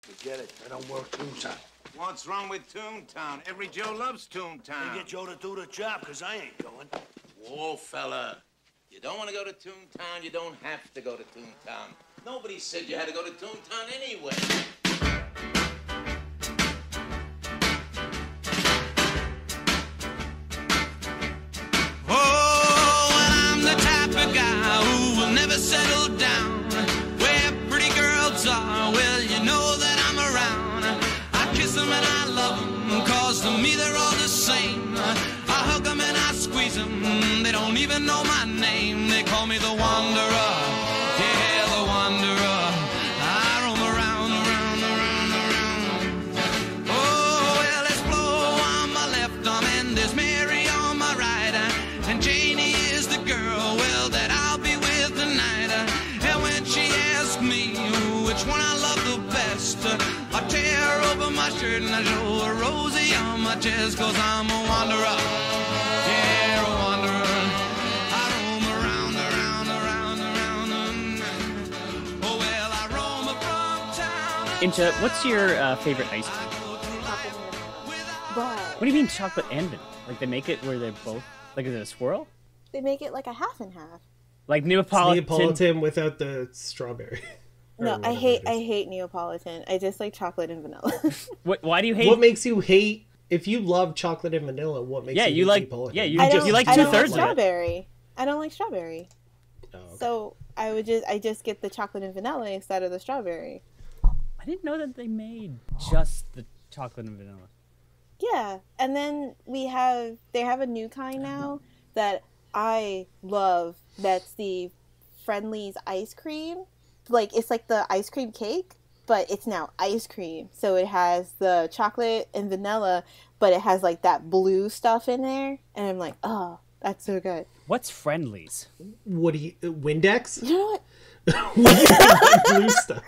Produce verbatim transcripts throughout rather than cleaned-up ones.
Forget it. I don't work Toontown. What's wrong with Toontown? Every Joe loves Toontown. They get Joe to do the job, because I ain't going. Whoa, fella. You don't want to go to Toontown, you don't have to go to Toontown. Nobody said you had to go to Toontown anyway. Oh, well, I'm the type of guy who will never settle down. Where pretty girls are, well, you know that I'm around. I kiss them and I love them, cause to me they're all the same. I hug them and I squeeze them, they don't even know my name. They call me the Wanderer, yeah, the Wanderer. I roam around, around, around, around. Oh, well, there's Flo on my left arm and there's Mary on my right. And Janie is the girl, well, that I'll be with tonight. And when she asks me which one I love the best, I tear open my shirt and I show a Rosie on my chest, cause I'm a wanderer, yeah, a wanderer. I roam around, around, around, around. Oh, well, I roam from town. Incha, what's your uh, favorite ice cream? But What do you mean chocolate and vanilla? Like they make it where they're both, like is it a swirl? they make it like a half and half. Like It's Neapolitan? Neapolitan without the strawberry. Or No, I whatever hate it is. I hate Neapolitan. I just like chocolate and vanilla. What, why do you hate? What makes you hate? If you love chocolate and vanilla, what makes Yeah, you, you hate like- Neapolitan? yeah, you I just- don't, you like I don't two-thirds like of it. strawberry. I don't like strawberry. Oh, okay. So I would just I just get the chocolate and vanilla instead of the strawberry. I didn't know that they made just the chocolate and vanilla. Yeah, and then we have they have a new kind now that I love. That's the Friendly's ice cream. Like it's like the ice cream cake, but it's now ice cream. So it has the chocolate and vanilla, but it has like that blue stuff in there, and I'm like, oh, that's so good. What's Friendlies? What do you uh, Windex? You know what? What do you like blue stuff?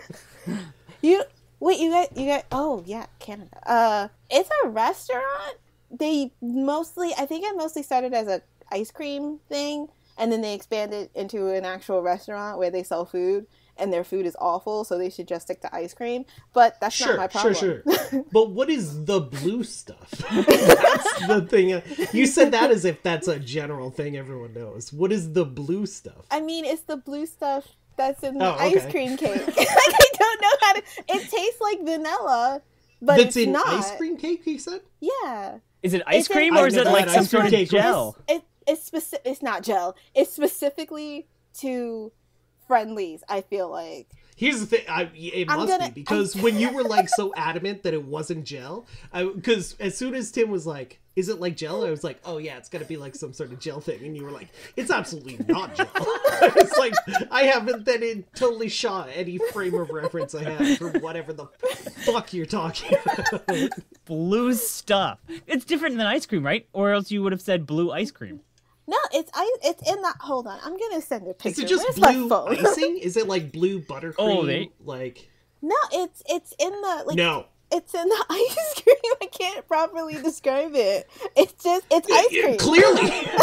You wait, you got you got oh yeah, Canada. Uh it's a restaurant. They mostly I think it mostly started as a ice cream thing and then they expanded into an actual restaurant where they sell food and their food is awful, so they should just stick to ice cream. But that's Sure, not my problem. sure, sure. But what is the blue stuff? That's the thing. You said that as if that's a general thing everyone knows. What is the blue stuff? I mean, it's the blue stuff that's in the Oh, okay. ice cream cake. Like I don't know how to it tastes like vanilla, but That's it's in not. ice cream cake, you said? Yeah. Is it ice It's in- cream I or is it never like had some ice cream sort of cake. gel? It, it's speci- It's not gel. It's specifically to Friendlies. I feel like Here's the thing. I, it I'm must gonna- be because when you were like so adamant that it wasn't gel, because as soon as Tim was like, "Is it like gel?" I was like, "Oh yeah, it's gonna be like some sort of gel thing," and you were like, "It's absolutely not gel." It's like I haven't then it totally shot any frame of reference I have for whatever the fuck you're talking about. Blue stuff. It's different than ice cream, right? Or else you would have said blue ice cream. no. It's I. It's in that. Hold on. I'm gonna send a Is picture. it just Where's blue my phone? icing? Is it like blue buttercream? Oh, they- Like No, it's it's in the like. no. It's in the ice cream. I can't properly describe it. It's just it's ice Yeah, cream. Clearly,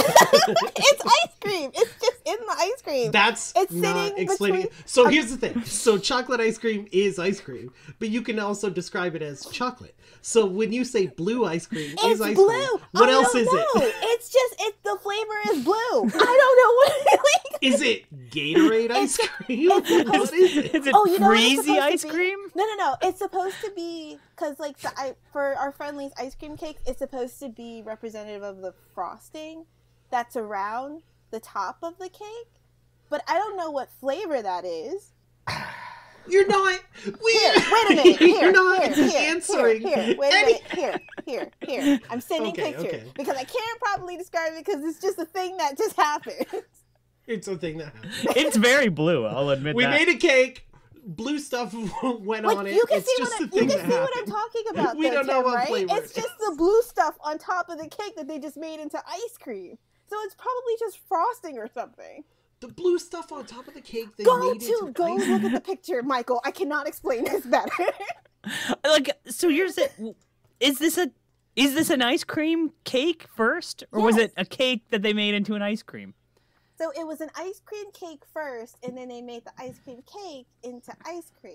It's ice cream. It's just in the ice cream. that's It's not sitting explaining. between- it. So here's the thing. So chocolate ice cream is ice cream, but you can also describe it as chocolate. So when you say blue ice cream It's is ice blue. cream, what I else don't is know. it? It's just it's the flavor is blue. I don't know what. Like, Is it Gatorade ice cream? it's supposed- What is it? Is it Oh, you know what it's freezy supposed to ice be? cream? No, no, no. It's supposed to be because, like, the, I, for our Friendly's ice cream cake, it's supposed to be representative of the frosting that's around the top of the cake. But I don't know what flavor that is. You're not. We, Here, wait a minute. Here, you're not here, here, answering. Here, here, wait a any- minute. Here, here, here. I'm sending Okay, pictures okay. because I can't properly describe it because it's just a thing that just happened. It's a thing that happened. It's very blue, I'll admit We that. made a cake. Blue stuff went Like, on it. you can it's see just what, a I, you thing can that see what I'm happened. talking about. We though, don't know Tim, what right? flavor It's it just the blue stuff on top of the cake that they just made into ice cream. So it's probably just frosting or something. The blue stuff on top of the cake. They Go made to into go ice look at the picture, Michael. I cannot explain this better. Like, so here's it. Is this a is this an ice cream cake first, or was Yes. it a cake that they made into an ice cream? So it was an ice cream cake first, and then they made the ice cream cake into ice cream.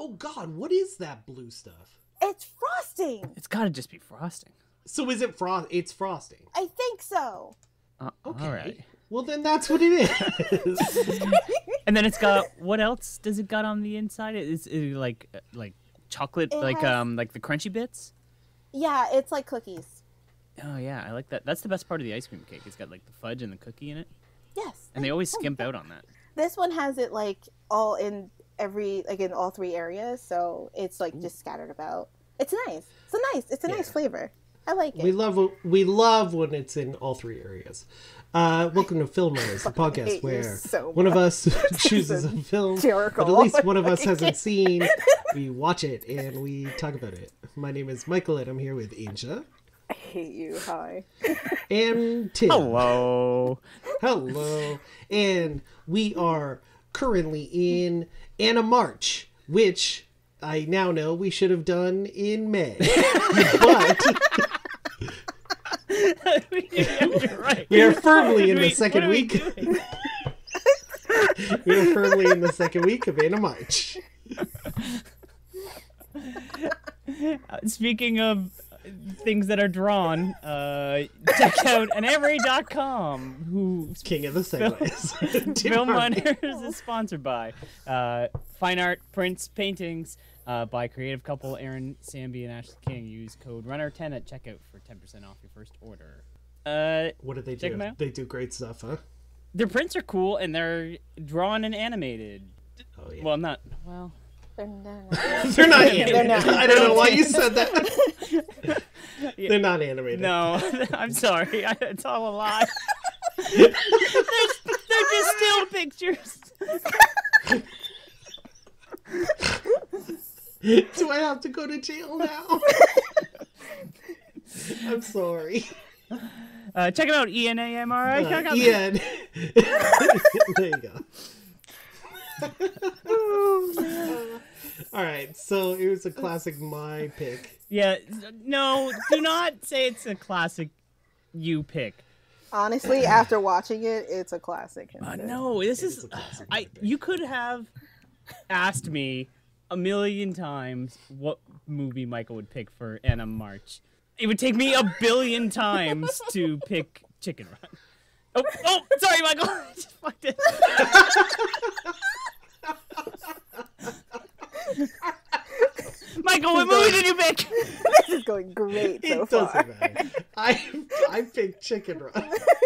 Oh God, what is that blue stuff? It's frosting. It's got to just be frosting. So is it frost? It's frosting. I think so. Uh, Okay. All right. Well, then that's what it is. And then it's got what else does it got on the inside? Is it like uh, like chocolate, It like has- um like the crunchy bits? Yeah, it's like cookies. Oh yeah, I like that. That's the best part of the ice cream cake. It's got like the fudge and the cookie in it, Yes. and they always skimp out on that. This one has it like all in every like in all three areas, so it's like just scattered about. It's nice. It's a nice. It's a nice Yeah. flavor. I like it. We love we love when it's in all three areas. Uh, welcome to Film Runners, the hate podcast you where so one of us chooses a film that hysterical. at least one of us hasn't seen. We watch it and we talk about it. My name is Michael and I'm here with Inja I hate you. Hi. and Tim. Hello. Hello. And we are currently in Animarch, which I now know we should have done in May. But You're right. we are firmly in the Wait, second what are we week. doing? We are firmly in the second week of Animarch. Uh, speaking of things that are drawn, uh, check out animary dot com, who King of the segues. Tim Film Harvey. Runners is sponsored by. Uh, fine art, prints, paintings uh, by creative couple Aaron Samby and Ashley King. Use code runner ten at checkout for ten percent off your first order. Uh, What did they Check do? 'em out. They do great stuff, huh? their prints are cool and they're drawn and animated. Oh yeah. Well, not well. They're not. they're not animated. They're not. I don't know why you said that. They're not animated. No, I'm sorry. I, it's all a lie. they're, they're just still pictures. Do I have to go to jail now? I'm sorry. Uh, check them out, E N A M R I. Uh, Ian. There you go. All right, so it was a classic my pick. Yeah, no, do not say it's a classic you pick. Honestly, after watching it, it's a classic. Uh, no, this It is, is a classic I. my pick. You could have asked me a million times what movie Michael would pick for Animarch. It would take me a billion times to pick Chicken Run. Oh, oh, sorry, Michael. I just fucked it. Michael, what movie did you pick? This is going great so It far. doesn't matter. I I picked Chicken Run.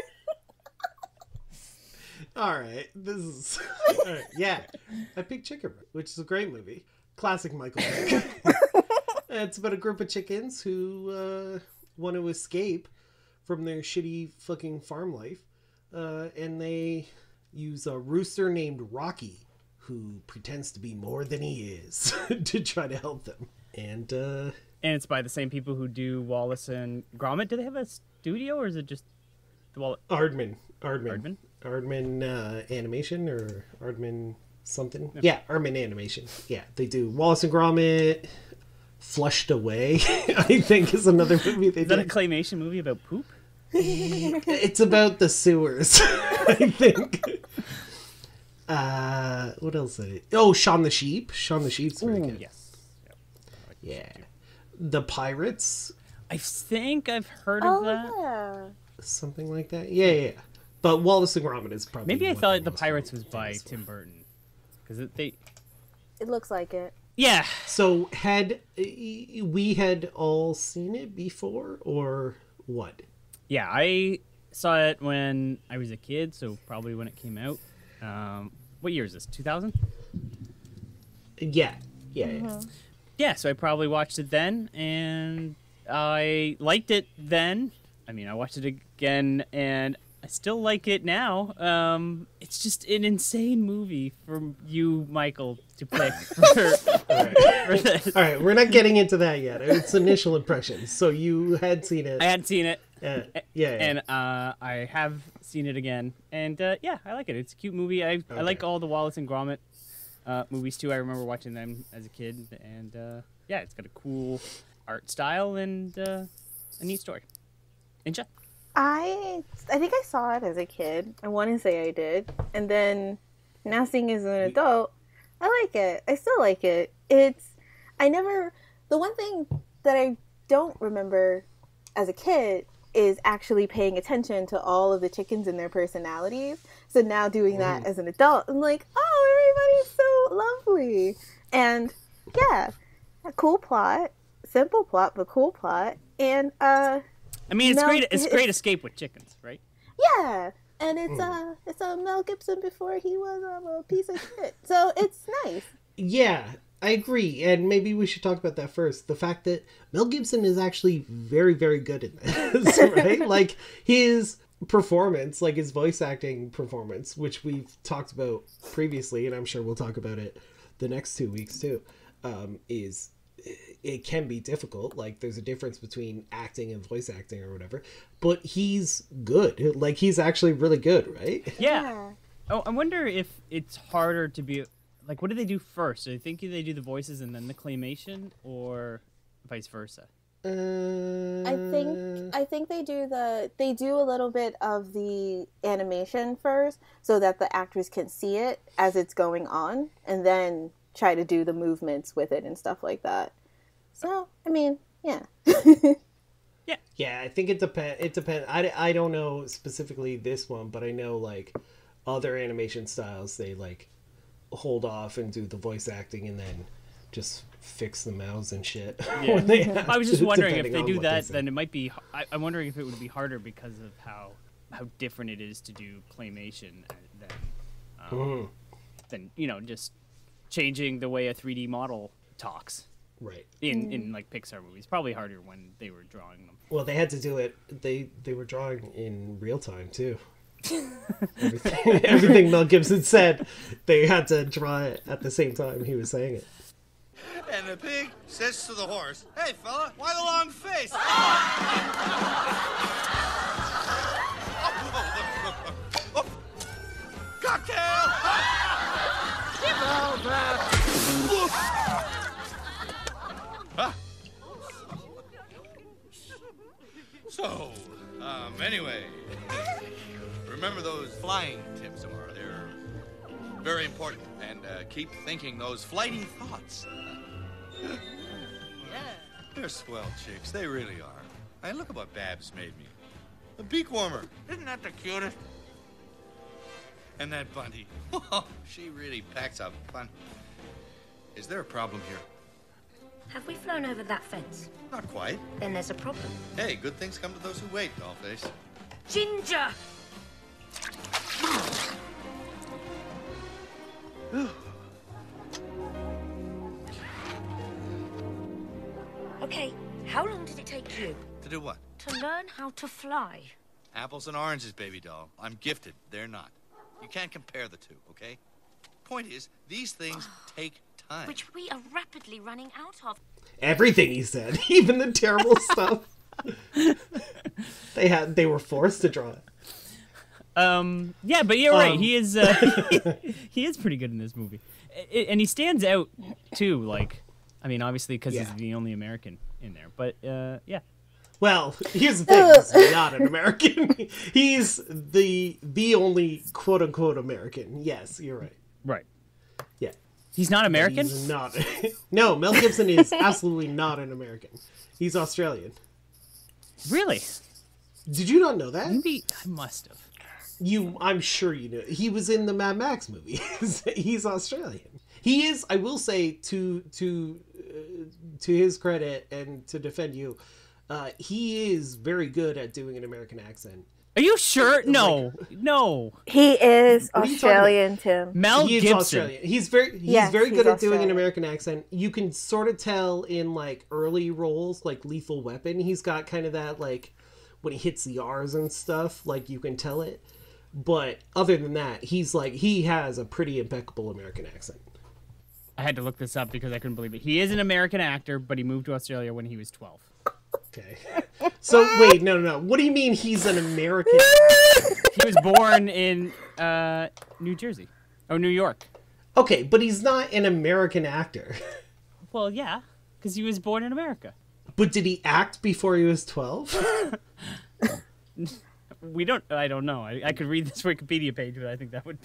All right, this is all right. Yeah, I picked Chicken Run, which is a great movie, classic Michael. pick. It's about a group of chickens who uh, want to escape from their shitty fucking farm life, uh, and they use a rooster named Rocky, who pretends to be more than he is, to try to help them. And uh, And it's by the same people who do Wallace and Gromit. Do they have a studio, or is it just the Wallace? Ardman, Ardman, Ardman? Ardman uh, Animation or Ardman something. Yeah, Ardman Animation. Yeah, they do Wallace and Gromit. Flushed Away, I think, is another movie they Is that a did. claymation movie about poop? It's about the sewers, I think. Uh, what else? Did it? Oh, Shaun the Sheep. Shaun the Sheep's very Ooh, good. yes. Yep. Yeah. The Pirates, I think I've heard of Oh that. yeah. something like that. Yeah, yeah. yeah. But Wallace and Gromit is probably. Maybe I what thought I'm The most Pirates was famous by for. Tim Burton. Because they... It looks like it. Yeah. So had we had all seen it before, or what? Yeah, I saw it when I was a kid, so probably when it came out. Um, what year is this? two thousand? Yeah, yeah, yeah. Mm-hmm. Yeah, so I probably watched it then, and I liked it then. I mean, I watched it again, and I still like it now. Um, it's just an insane movie for you, Michael, to pick for, for this. All right, we're not getting into that yet. It's initial impressions. So you had seen it. I hadn't seen it, Uh, yeah, yeah. and uh, I have seen it again, and uh, yeah, I like it. It's a cute movie. I I like Okay. all the Wallace and Gromit uh, movies too. I remember watching them as a kid, and uh, yeah, it's got a cool art style and uh, a neat story. Inja? I I think I saw it as a kid. I want to say I did, and then now seeing it as an adult, I like it. I still like it. It's I never the one thing that I don't remember as a kid is actually paying attention to all of the chickens and their personalities. So now doing that Mm. as an adult, I'm like, oh, everybody's so lovely. And yeah, a cool plot, simple plot, but cool plot. And uh, I mean, it's No, great. It's it's- great escape with chickens, right? yeah, and it's uh, it's a uh, Mel Gibson before he was um, a piece of shit. So it's nice. Yeah, I agree. And maybe we should talk about that first. The fact that Mel Gibson is actually very, very good in this, right? Like, his performance, like his voice acting performance, which we've talked about previously, and I'm sure we'll talk about it the next two weeks too, um, is it can be difficult. Like, there's a difference between acting and voice acting or whatever, but he's good. Like, he's actually really good, right? Yeah. Yeah. Oh, I wonder if it's harder to be like. What do they do first? Do they think they do the voices and then the claymation, or vice versa? Uh, I think I think they do the they do a little bit of the animation first so that the actors can see it as it's going on and then try to do the movements with it and stuff like that. So, I mean, yeah. Yeah, I think it depends. It depends. I, I don't know specifically this one, but I know like other animation styles, they like hold off and do the voice acting and then just fix the mouths and shit. Yeah. when they have I was just to, wondering if depending they on do what they that, say. then it might be. I, I'm wondering if it would be harder because of how how different it is to do claymation than um, Mhm. than you know just changing the way a three D model talks Right. in in like Pixar movies. Probably harder when they were drawing them. Well, they had to do it. They they were drawing in real time too. everything, everything Mel Gibson said, they had to draw it at the same time he was saying it. And the pig says to the horse, "Hey, fella, why the long face?" Cocktail! Huh? So, um, anyway, remember those flying tips tomorrow. They're very important. And uh, keep thinking those flighty thoughts. Yeah. They're swell chicks. They really are. Hey, look at what Babs made me. A beak warmer. Isn't that the cutest? And that bunny. She really packs a punch. Is there a problem here? Have we flown over that fence? Not quite. Then there's a problem. Hey, good things come to those who wait, Dollface. Ginger! Okay, how long did it take you To do what? to learn how to fly? Apples and oranges, baby doll. I'm gifted. They're not. You can't compare the two, okay? Point is, these things take time. Which we are rapidly running out of. Everything he said, even the terrible stuff. They had. They were forced to draw it. Um, yeah, but you're right. Um, He is uh, he is pretty good in this movie, I- and he stands out too. Like, I mean, obviously because Yeah. he's the only American in there. But uh, yeah, Well, here's the thing: he's not an American. He's the the only quote unquote American. Yes, you're right. right. Yeah, He's not American. he's not. No, Mel Gibson is absolutely not an American. He's Australian. Really? Did you not know that? Maybe I must have. You, I'm sure you know. He was in the Mad Max movie. He's Australian. He is. I will say to to uh, to his credit and to defend you, uh, he is very good at doing an American accent. Are you sure? No, no. He is What are you talking Australian, Tim. Mel he is Gibson. Australian. He's very he's Yes, very he's good at doing an Australian. American accent. You can sort of tell in like early roles, like Lethal Weapon. He's got kind of that like when he hits the R's and stuff. Like you can tell it. But other than that, he's like he has a pretty impeccable American accent. I had to look this up because I couldn't believe it. He is an American actor, but he moved to Australia when he was twelve. Okay. So wait, no, no, no. What do you mean he's an American? He was born in uh, New Jersey. Oh, New York. Okay, but he's not an American actor. Well, yeah, because he was born in America. But did he act before he was twelve? We don't. I don't know. I, I could read this Wikipedia page, but I think that would be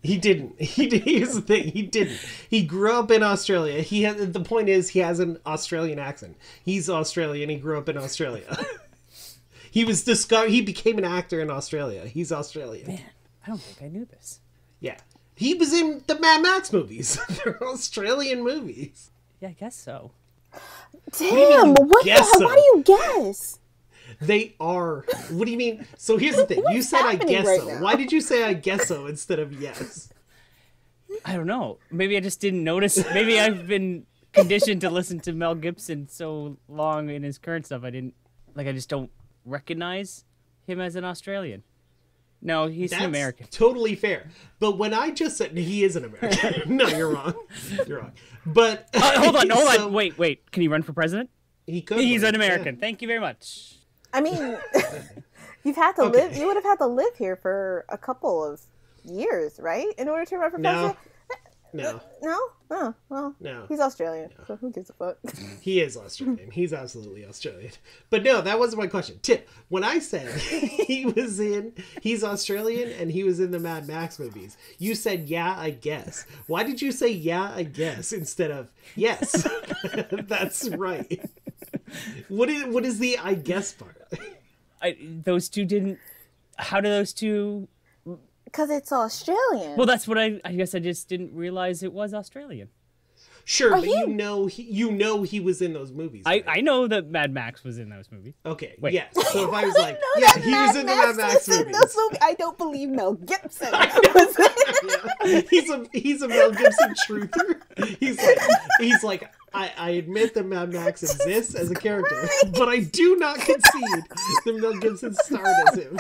He didn't. He did, here's the thing. He didn't. He grew up in Australia. He had, the point is he has an Australian accent. He's Australian. He grew up in Australia. He was discovered. He became an actor in Australia. He's Australian. Man, I don't think I knew this. Yeah. He was in the Mad Max movies. They're Australian movies. Yeah, I guess so. Damn, what, what the guess hell? so? Why do you guess? They are. What do you mean? So here's the thing. You What's said I happening guess right so. now? Why did you say I guess so instead of yes? I don't know. Maybe I just didn't notice. Maybe I've been conditioned to listen to Mel Gibson so long in his current stuff. I didn't, like, I just don't recognize him as an Australian. No, he's That's an American. Totally fair. But when I just said he is an American. No, you're wrong. You're wrong. But Uh, hold on, hold so on. Wait, wait. Can he run for president? He could. He's run, an American. yeah. Thank you very much. I mean, you've had to Okay. live. You would have had to live here for a couple of years, right, in order to run for No. president. No. No, oh, well, No. he's Australian, so who gives a fuck? He is Australian. He's absolutely Australian. But no, that wasn't my question. Tip, when I said he was in, he's Australian and he was in the Mad Max movies, you said, yeah, I guess. Why did you say, yeah, I guess, instead of, yes? That's right. What is, what is the I guess part? I, those two didn't. How do those two? Because it's Australian. Well, that's what I. I guess I just didn't realize it was Australian. Sure, Are but you- you know he, you know he was in those movies. I, right? I know that Mad Max was in those movies. Okay, Wait. yeah. So if I was like, No, yeah, that he Mad was in the Mad Max was in movies. those movies. I don't believe Mel Gibson was in Yeah. He's a he's a Mel Gibson truther. He's like he's like I, I admit that Mad Max exists as a character, but I do not concede that Mel Gibson starred as him.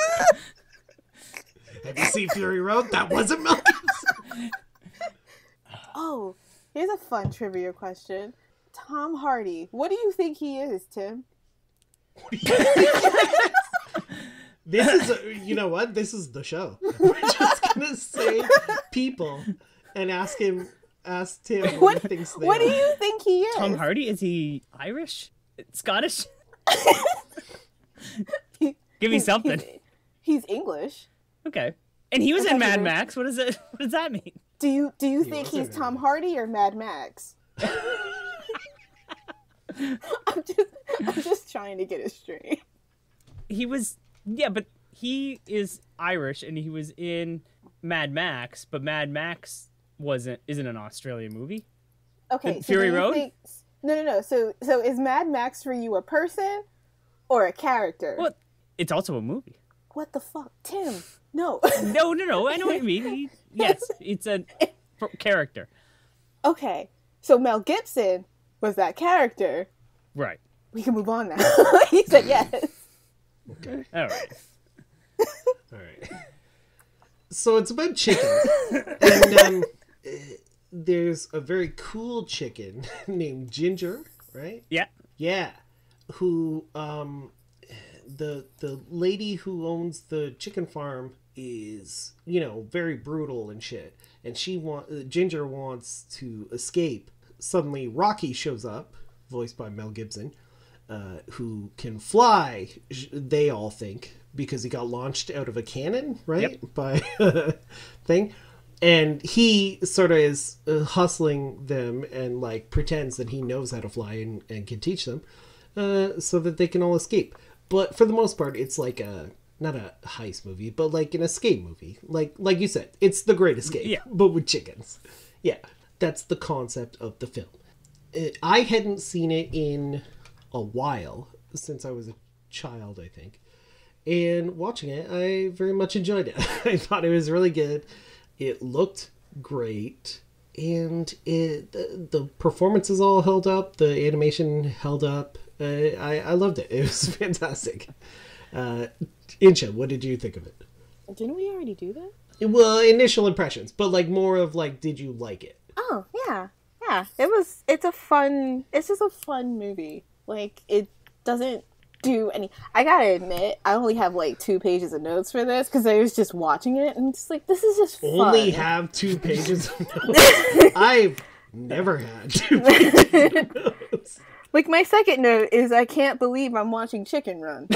Have you seen Fury Road? That wasn't Mel Gibson. Oh, here's a fun trivia question. Tom Hardy, what do you think he is, Tim? This is a, you know what? This is the show. We're just gonna say people and ask him ask Tim what, What, he thinks they what do are. you think he is? Tom Hardy, is he Irish? Scottish? Give me something. He's, he's English. Okay. And he was I in thought you Mad were- Max. What does it? What does that mean? Do you do you He think was he's in Tom Mad Hardy or Mad Max? I'm just I'm just trying to get it straight. He was, yeah, but he is Irish, and he was in Mad Max. But Mad Max wasn't isn't an Australian movie. Okay, The so Fury do you Road? think- no, no, no. So so is Mad Max for you a person or a character? Well, it's also a movie. What the fuck, Tim? No. No, no, no. I know what you mean. He, yes, it's a f- character. Okay, so Mel Gibson was that character. Right. We can move on now. He said yes. Okay. All right. All right. So it's about chickens, and um, uh, there's a very cool chicken named Ginger, right? Yeah. Yeah, who um, the the lady who owns the chicken farm is, you know, very brutal and shit, and she want uh, Ginger wants to escape. Suddenly, Rocky shows up, voiced by Mel Gibson, uh, who can fly. They all think, because he got launched out of a cannon, right? Yep. By a thing. And he sort of is uh, hustling them and like pretends that he knows how to fly and, and can teach them uh, so that they can all escape. But for the most part, it's like a, not a heist movie, but like an escape movie. Like, like you said, it's The Great Escape, Yeah. but with chickens. Yeah, that's the concept of the film. Uh, I hadn't seen it in a while, since I was a child, I think. And watching it, I very much enjoyed it. I thought it was really good. It looked great. And it the, the performances all held up. The animation held up. Uh, I, I loved it. It was fantastic. Uh, Incha, what did you think of it? Didn't we already do that? Well, initial impressions, but like more of like, did you like it? Oh yeah, yeah. It was. It's a fun. It's just a fun movie. Like it doesn't do any. I gotta admit, I only have like two pages of notes for this because I was just watching it and just like, this is just fun. Only have two pages of notes. I've never had two pages of notes. Like, my second note is I can't believe I'm watching Chicken Run.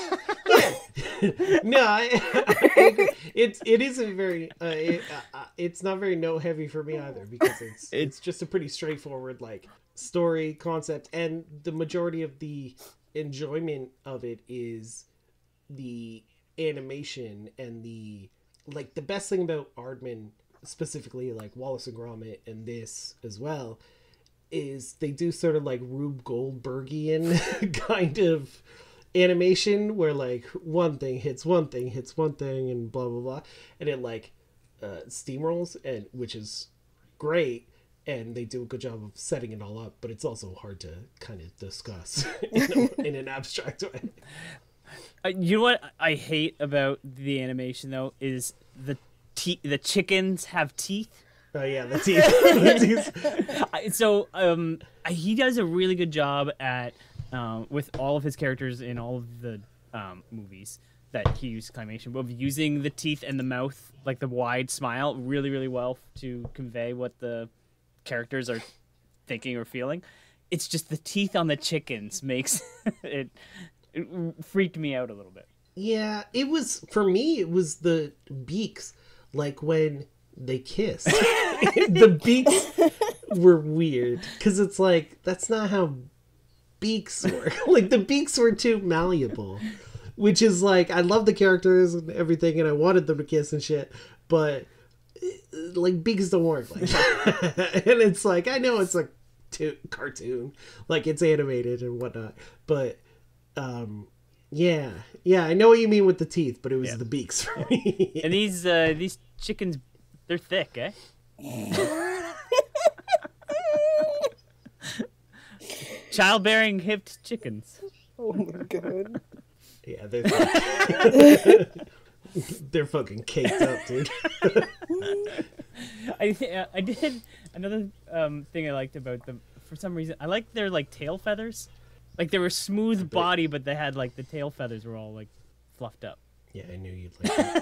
No, I, I, it it isn't very. Uh, it, uh, it's not very note heavy for me either because it's it's just a pretty straightforward like story concept, and the majority of the enjoyment of it is the animation and the like. The best thing about Aardman, specifically like Wallace and Gromit and this as well, is they do sort of like Rube Goldbergian kind of animation where like one thing hits one thing hits one thing and blah blah blah, and it like uh steamrolls, and which is great, and they do a good job of setting it all up, but it's also hard to kind of discuss in, a, in an abstract way. Uh, you know what I hate about the animation though is the te- the chickens have teeth. Oh yeah, the teeth. The teeth. I- so um he does a really good job at Um, with all of his characters in all of the um, movies that he used claymation, of using the teeth and the mouth, like the wide smile, really, really well to convey what the characters are thinking or feeling. It's just the teeth on the chickens makes it, it freaked me out a little bit. Yeah, it was, for me, it was the beaks, like when they kiss. The beaks were weird, because it's like, that's not how beaks were. Like, the beaks were too malleable, which is like, I love the characters and everything, and I wanted them to kiss and shit, but like, beaks don't work like that. And it's like, I know it's a to- cartoon, like it's animated and whatnot, but um yeah yeah I know what you mean with the teeth, but it was Yeah. the beaks for me. And these uh, these chickens, they're thick, eh? Childbearing hipped chickens. Oh my god. Yeah, they're they're fucking caked up, dude. I th- I did another um, thing I liked about them. For some reason, I liked their like tail feathers. Like they were smooth body, but they had like the tail feathers were all like fluffed up. Yeah, I knew you'd like that.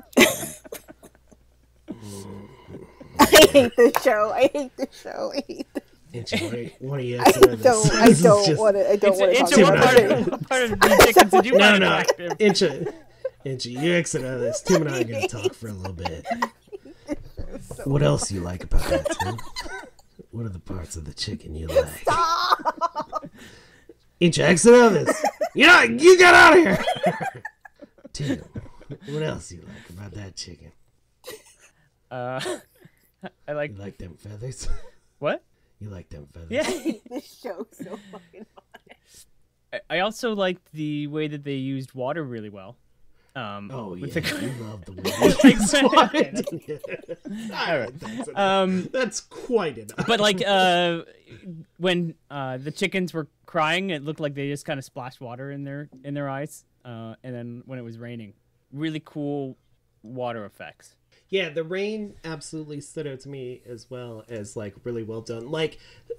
I hate this show. I hate this show. I hate this. Inch, what are you I this? don't. I This is don't just- want to. I don't want to It's talk a, about part, it. of, part of the chickens. Did you No, find no, attractive? Incha, Incha, you exit out of this. Tim and I are gonna talk for a little bit. What else you like about that, Tim? What are the parts of the chicken you like? Incha, exit out of this. Yeah, you got out of here. Tim, what else you like about that chicken? Uh, I like You like them feathers? what? You like them feathers? Yeah. This show so fucking much. I- I also liked the way that they used water really well. Um, Oh yeah, with the- you love the way you use water. All right, that's enough. Um, That's quite enough. but like uh, when uh, the chickens were crying, it looked like they just kind of splashed water in their in their eyes. Uh, and then when it was raining, really cool water effects. Yeah, the rain absolutely stood out to me as well as like really well done. Like,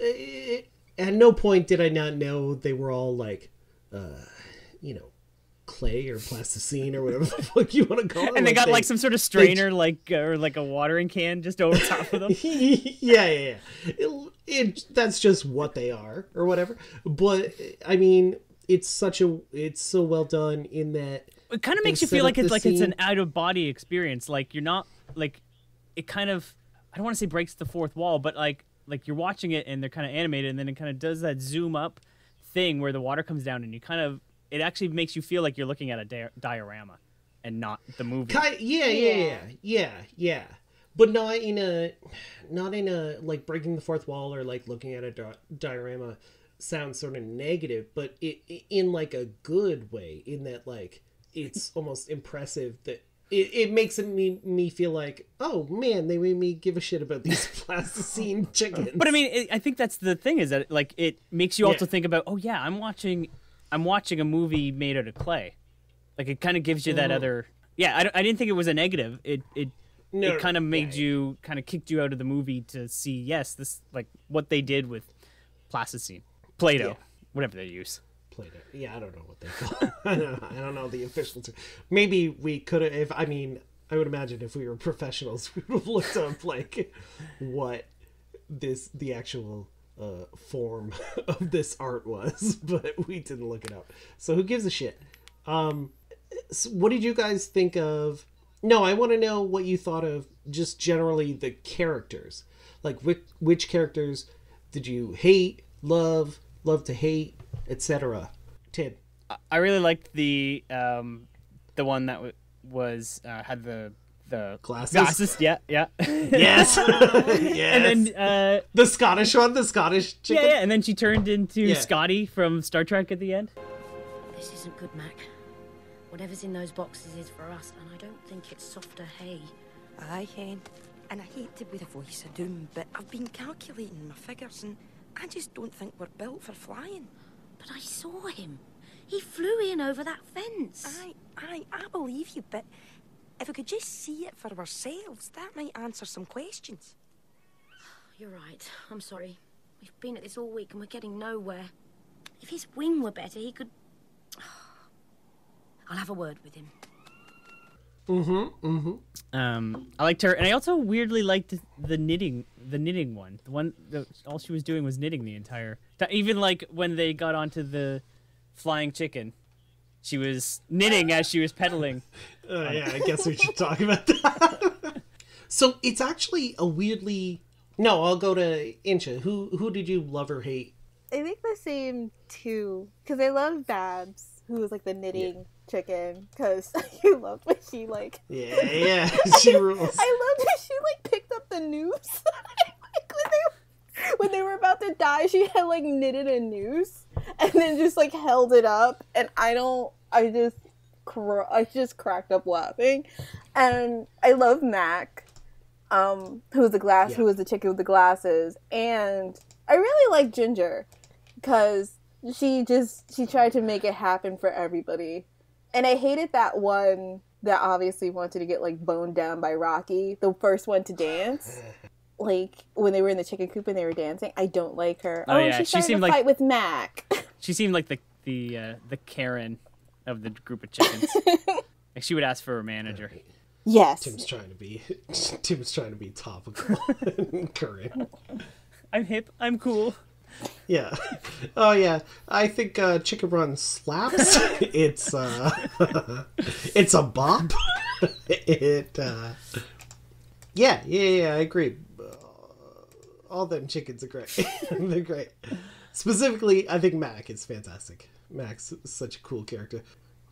eh, at no point did I not know they were all like, uh, you know, clay or plasticine or whatever the fuck you want to call it. And they got they, like some sort of strainer, like uh, or like a watering can, just over top of them. yeah, yeah, yeah. It, it, that's just what they are or whatever. But I mean, it's such a, it's so well done in that. It kind of they makes you set feel up like it's the like it's scene. an out of body experience. Like you're not like it kind of I don't want to say breaks the fourth wall, but like like you're watching it and they're kind of animated, and then it kind of does that zoom up thing where the water comes down, and you kind of it actually makes you feel like you're looking at a di- diorama and not the movie. Kind, yeah, yeah, yeah, yeah, yeah. But not in a, not in a like breaking the fourth wall or like looking at a di- diorama sounds sort of negative, but it, it in like a good way. In that like it's almost impressive that it, it makes it me me feel like, oh man, they made me give a shit about these plasticine chickens. But I mean, it, I think that's the thing is that like it makes you also Yeah. think about, oh yeah, I'm watching, I'm watching a movie made out of clay. Like it kind of gives you that Mhm. other. Yeah, I, don't- I didn't think it was a negative. It it No, it no, kind of yeah, made yeah. you kind of kicked you out of the movie to see yes, this like what they did with plasticine, Play-Doh, Yeah. whatever they use. Play-Doh. Yeah, I don't know what they call it. I don't know. I don't know the official term. Maybe we could have, if, I mean, I would imagine if we were professionals, we would have looked up, like, what this, the actual uh, form of this art was, but we didn't look it up. So who gives a shit? Um, so what did you guys think of? No, I want to know what you thought of just generally the characters. Like, which, which characters did you hate, love, love to hate, et cetera? Tim. I really liked the um, the one that w- was uh, had the the Glasses? Glasses, yeah, yeah. Yes. Yes. And then uh, the Scottish one, the Scottish chicken. yeah, yeah, and then she turned into Yeah. Scotty from Star Trek at the end. This isn't good, Mac. Whatever's in those boxes is for us, and I don't think it's softer hay. Aye, Hen. And I hate to be the voice of doom, but I've been calculating my figures, and I just don't think we're built for flying. But I saw him. He flew in over that fence. Aye, aye, I believe you, but if we could just see it for ourselves, that might answer some questions. You're right. I'm sorry. We've been at this all week and we're getting nowhere. If his wing were better, he could... I'll have a word with him. Mm-hmm, mm-hmm. Um, I liked her, and I also weirdly liked the knitting, the knitting one. The one, the, all she was doing was knitting the entire. Even like when they got onto the flying chicken, she was knitting as she was pedaling. Uh, yeah, I guess we should talk about that. So it's actually a weirdly. No, I'll go to Incha. Who who did you love or hate? I think the same too, because I love Babs, who was like the knitting Yeah. chicken, because you loved when she like. Yeah, yeah, she rules. I loved when she like picked up the noose. Like, when they when they were about to die, she had like knitted a noose and then just like held it up, and I don't. I just, cr- I just cracked up laughing, and I love Mac, um, who was the glass, Yeah. who was the chicken with the glasses, and I really like Ginger, because she just she tried to make it happen for everybody, and I hated that one that obviously wanted to get like boned down by Rocky, the first one to dance. Like when they were in the chicken coop and they were dancing, I don't like her. Oh, Oh, yeah, she she started seemed to like- fight with Mac. She seemed like the the uh, the Karen of the group of chickens. Like she would ask for a manager. Yes. Tim's trying to be. Tim's trying to be topical and current. I'm hip. I'm cool. Yeah. Oh yeah. I think uh, Chicken Run slaps. It's uh, it's a bop. It. Uh, yeah, yeah, yeah. I agree. Uh, all them chickens are great. They're great. Specifically, I think Mac is fantastic. Mac's such a cool character.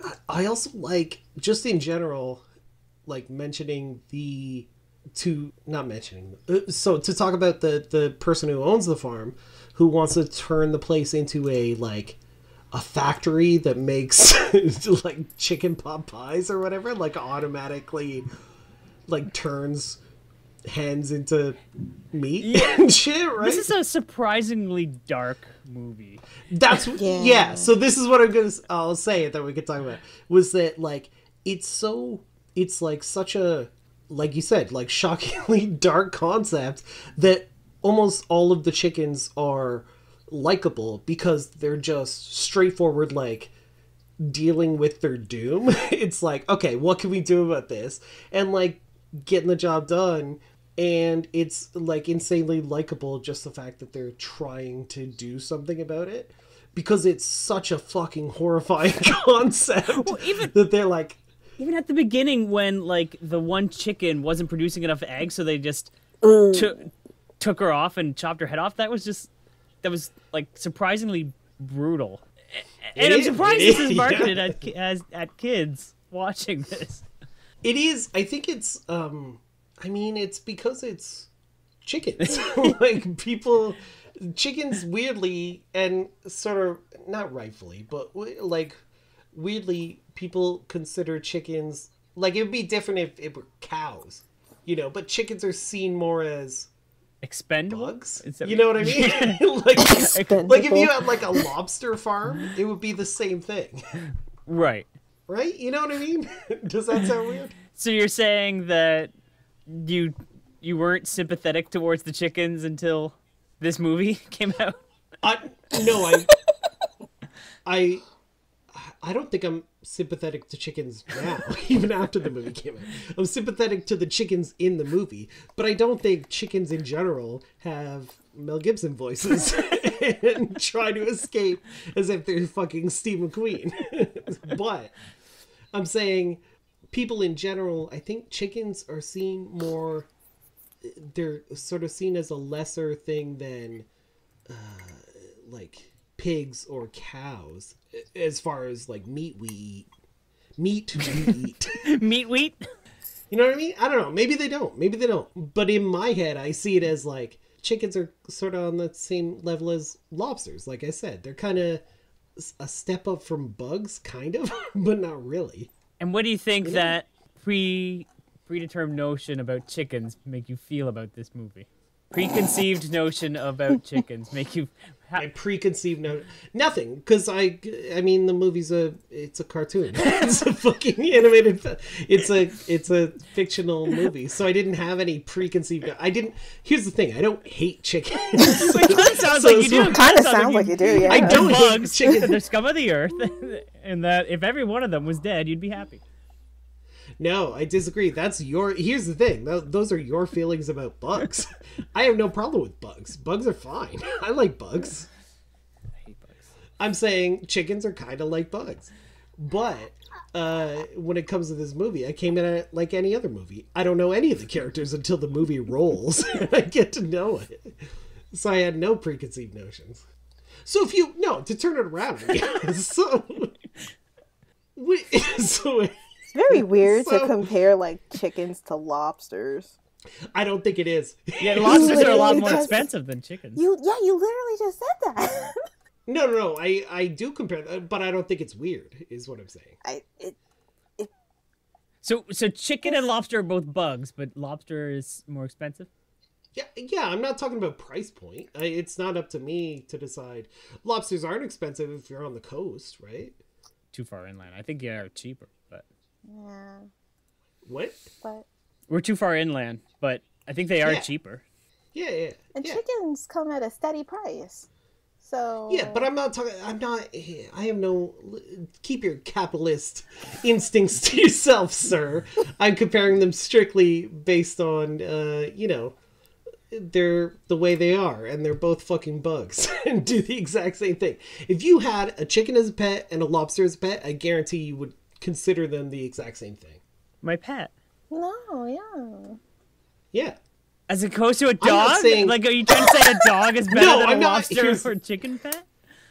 I also like, just in general, like mentioning the to not mentioning uh, so to talk about the the person who owns the farm, who wants to turn the place into a like a factory that makes like chicken pot pies or whatever, like automatically like turns hens into meat Yeah. and shit, right? This is a surprisingly dark movie. That's Yeah. yeah. So this is what I'm gonna. I'll say it that we could talk about. Was that like it's so it's like such a like you said like shockingly dark concept that almost all of the chickens are likable because they're just straightforward like dealing with their doom. It's like, okay, what can we do about this, and like getting the job done. And it's like insanely likable, just the fact that they're trying to do something about it, because it's such a fucking horrifying concept Well, even- that they're like, Even at the beginning, when like the one chicken wasn't producing enough eggs, so they just took took her off and chopped her head off. That was just that was like surprisingly brutal. And It I'm is- surprised it this is, is marketed yeah. at ki- as at kids watching this. it is. I think it's. um I mean, it's because it's chickens. Like people, chickens weirdly and sort of not rightfully, but like weirdly, people consider chickens like it would be different if it were cows, you know. But chickens are seen more as Expendable. bugs. Is that You know what I mean? like, like if you had like a lobster farm, it would be the same thing, Right. right? You know what I mean? Does that sound weird? So you're saying that you you weren't sympathetic towards the chickens until this movie came out? I no, I I I don't think I'm sympathetic to chickens now, even after the movie came out. I'm sympathetic to the chickens in the movie, but I don't think chickens in general have Mel Gibson voices and try to escape as if they're fucking Steve McQueen. But I'm saying people in general, I think chickens are seen more, they're sort of seen as a lesser thing than uh, like pigs or cows as far as like meat we eat. Meat we eat. Meat wheat? You know what I mean? I don't know. Maybe they don't. Maybe they don't. But in my head, I see it as like chickens are sort of on the same level as lobsters. Like I said, they're kind of a step up from bugs, kind of, but not really. And what do you think you know? that pre predetermined notion about chickens make you feel about this movie? Preconceived notion about chickens make you my preconceived notion nothing, because I I mean the movie's a it's a cartoon. It's a fucking animated it's a it's a fictional movie, so I didn't have any preconceived I didn't here's the thing, I don't hate chickens. It sounds so, like you do. It kind of sounds like you do, yeah. I don't hate bugs, chickens. They're scum of the earth, and that if every one of them was dead, you'd be happy. No, I disagree. That's your... Here's the thing. Those are your feelings about bugs. I have no problem with bugs. Bugs are fine. I like bugs. I hate bugs. I'm saying chickens are kind of like bugs. But uh, when it comes to this movie, I came in at like any other movie. I don't know any of the characters until the movie rolls. And I get to know it. So I had no preconceived notions. So if you... No, to turn it around again. so... We, so... It's very weird So- to compare like chickens to lobsters. I don't think it is. Yeah, lobsters are a lot literally more just- expensive than chickens. You yeah, you literally just said that. No, no, no. I, I do compare that, but I don't think it's weird, is what I'm saying. I it So, so chicken and lobster are both bugs, but lobster is more expensive. Yeah, yeah. I'm not talking about price point. I, it's not up to me to decide. Lobsters aren't expensive if you're on the coast, right? Too far inland. I think they are cheaper, but yeah, What? but we're too far inland. But I think they are Yeah. cheaper. Yeah, yeah. and yeah. chickens come at a steady price. So Yeah, but I'm not talking. I'm not. I have no. Keep your capitalist instincts to yourself, sir. I'm comparing them strictly based on, uh, you know, they're the way they are, and they're both fucking bugs and do the exact same thing. If you had a chicken as a pet and a lobster as a pet, I guarantee you would consider them the exact same thing. My pet. no, yeah. Yeah. As opposed to a I'm not dog? saying- Like, are you trying to say a dog is better No, than a I'm not- lobster here's- or chicken pet?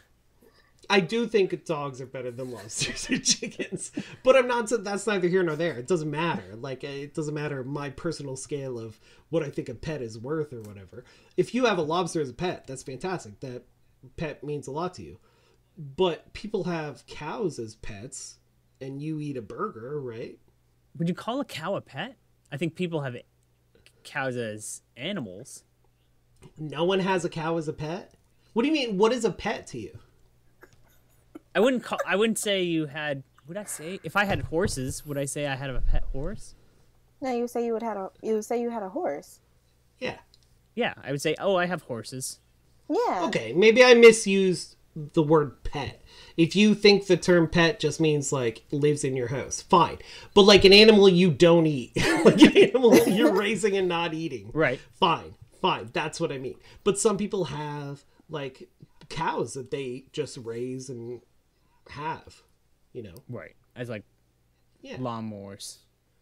I do think dogs are better than lobsters or chickens, but I'm not. That's neither here nor there. It doesn't matter. Like it doesn't matter my personal scale of what I think a pet is worth or whatever. If you have a lobster as a pet, that's fantastic. That pet means a lot to you. But people have cows as pets, and you eat a burger, right? Would you call a cow a pet? I think people have cows as animals. No one has a cow as a pet. What do you mean? What is a pet to you? I wouldn't call. I wouldn't say you had. Would I say if I had horses? Would I say I had a pet horse? No, you say you would had a you would say you had a horse. Yeah. Yeah, I would say. Oh, I have horses. Yeah. Okay, maybe I misused the word pet. If you think the term pet just means like lives in your house, fine. But like an animal you don't eat, like an animal you're raising and not eating, Right. Fine, fine. That's what I mean. But some people have like cows that they just raise and have, you know. Right. As like Yeah. lawnmowers.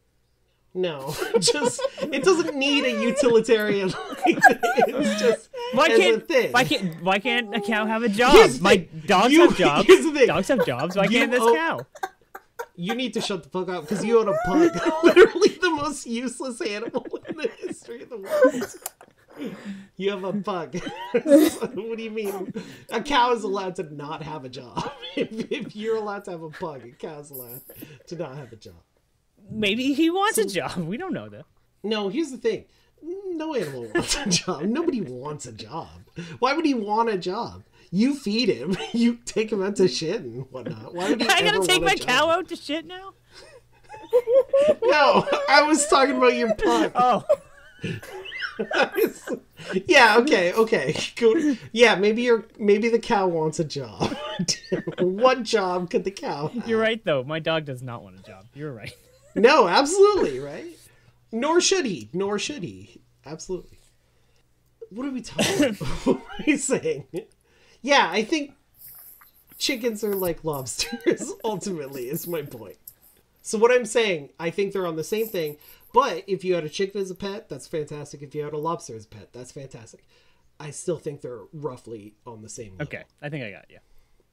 No, just it doesn't need a utilitarian. Like, it's just Why as can't a thing. why can't why can't a cow have a job? Here's the My thing. dogs You- have jobs. here's the thing. Dogs have jobs. Why You can't this own- cow? You need to shut the fuck up because you own a pug. Literally the most useless animal in the history of the world. You have a pug. What do you mean? A cow is allowed to not have a job. If, if you're allowed to have a pug, a cow's allowed to not have a job. Maybe he wants a job. We don't know that. No, here's the thing. No animal wants a job. Nobody wants a job. Why would he want a job? You feed him. You take him out to shit and whatnot. Why would he I ever gotta take want my a job? cow out to shit now. No, I was talking about your pug. Oh, Yeah, okay, okay. Go, yeah, maybe your maybe the cow wants a job. What job could the cow have? you're right though. My dog does not want a job. You're right. No, absolutely, right? Nor should he. Nor should he. Absolutely. What are we talking about? What are we saying? Yeah, I think chickens are like lobsters, ultimately, is my point. So what I'm saying, I think they're on the same thing, but if you had a chicken as a pet, that's fantastic. If you had a lobster as a pet, that's fantastic. I still think they're roughly on the same level. Okay, I think I got you.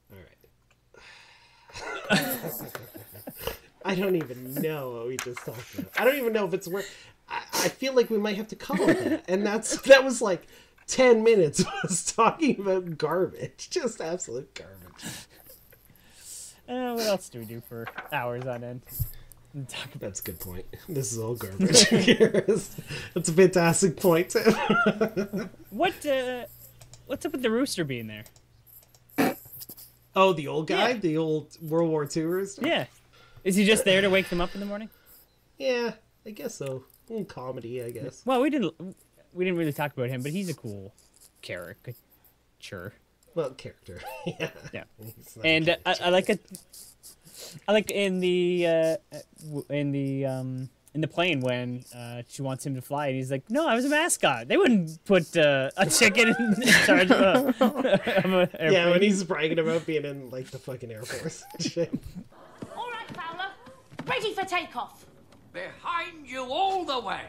All right. I don't even know what we just talked about. I don't even know if it's worth... I, I feel like we might have to cut all that. And that's that was like ten minutes of us talking about garbage. Just absolute garbage. Uh, what else do we do for hours on end? Talk about... That's a good point. This is all garbage. That's a fantastic point, Tim. What, uh, what's up with the rooster being there? Oh, the old guy? Yeah. The old World War Two rooster? Yeah. Is he just there to wake them up in the morning? Yeah, I guess so. Mm, comedy, I guess. Well, we didn't we didn't really talk about him, but he's a cool caricature. Well, character. Yeah. Yeah. He's not And a uh, I, I like a, I like in the uh, w- in the um in the plane when uh, she wants him to fly, and he's like, "No, I was a mascot. They wouldn't put uh, a chicken in, in charge of a, of a airplane." Yeah, when he's bragging about being in like the fucking Air Force and shit. All right, Fowler. Ready for takeoff. Behind you all the way.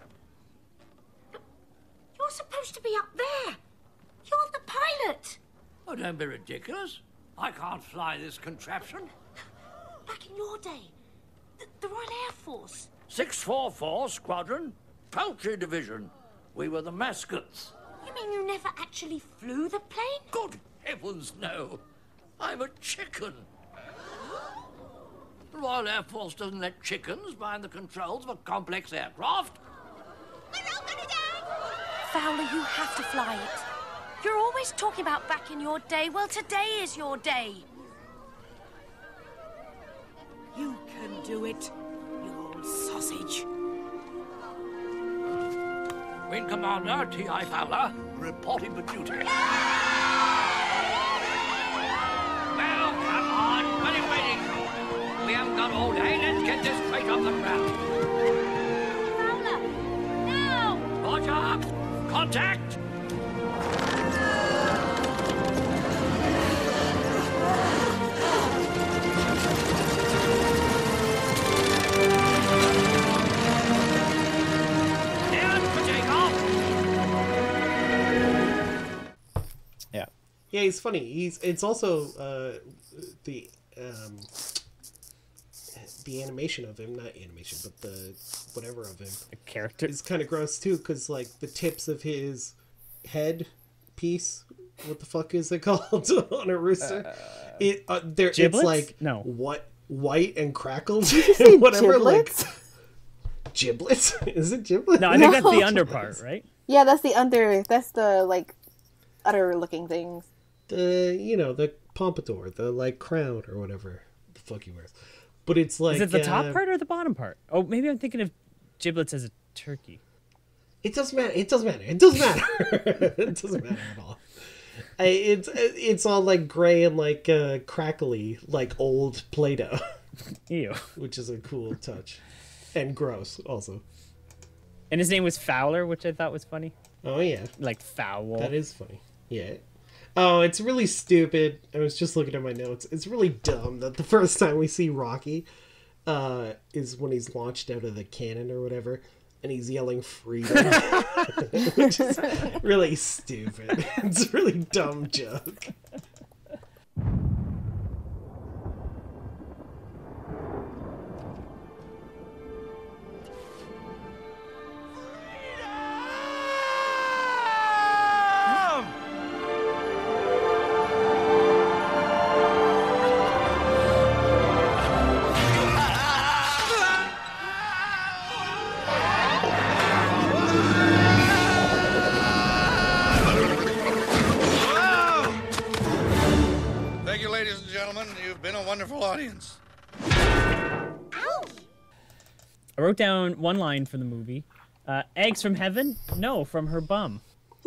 You're supposed to be up there. You're the pilot. Oh, don't be ridiculous. I can't fly this contraption. Back in your day, the, the Royal Air Force. six four four Squadron, Poultry Division. We were the mascots. You mean you never actually flew the plane? Good heavens, no. I'm a chicken. The Royal Air Force doesn't let chickens mind the controls of a complex aircraft. Fowler, you have to fly it. You're always talking about back in your day. Well, today is your day. You can do it, you old sausage. Wing Commander T I Fowler, reporting for duty. Well, come on, what are you waiting for? We haven't got all day. Let's get this crate off the ground. Fowler, now! Roger. Contact. Yeah. Yeah, he's funny. He's it's also uh, the um, the animation of him, not animation, but the whatever of him. The character is kind of gross too, because like the tips of his head piece, what the fuck is it called on a rooster? Uh, it uh, there giblets? It's like no what white and crackled, say whatever. giblets? Like giblets? Is it giblets? No, I think No. that's the under part, right? Yeah, that's the under. That's the like udder looking things. The you know the pompadour, the like crown or whatever the fuck he wears. But it's like is it the uh, top part or the bottom part? Oh, maybe I'm thinking of giblets as a turkey. It doesn't matter. It doesn't matter. It doesn't matter. It doesn't matter at all. I, it's it's all like gray and like uh, crackly, like old Play-Doh. Ew. Which is a cool touch, and gross also. And his name was Fowler, which I thought was funny. Oh yeah, like foul. That is funny. Yeah. Oh, it's really stupid. I was just looking at my notes. It's really dumb that the first time we see Rocky uh, is when he's launched out of the cannon or whatever, and he's yelling freedom, which is really stupid. It's a really dumb joke. Thank you, ladies and gentlemen. You've been a wonderful audience. I wrote down one line for the movie. Uh, eggs from heaven? No, from her bum.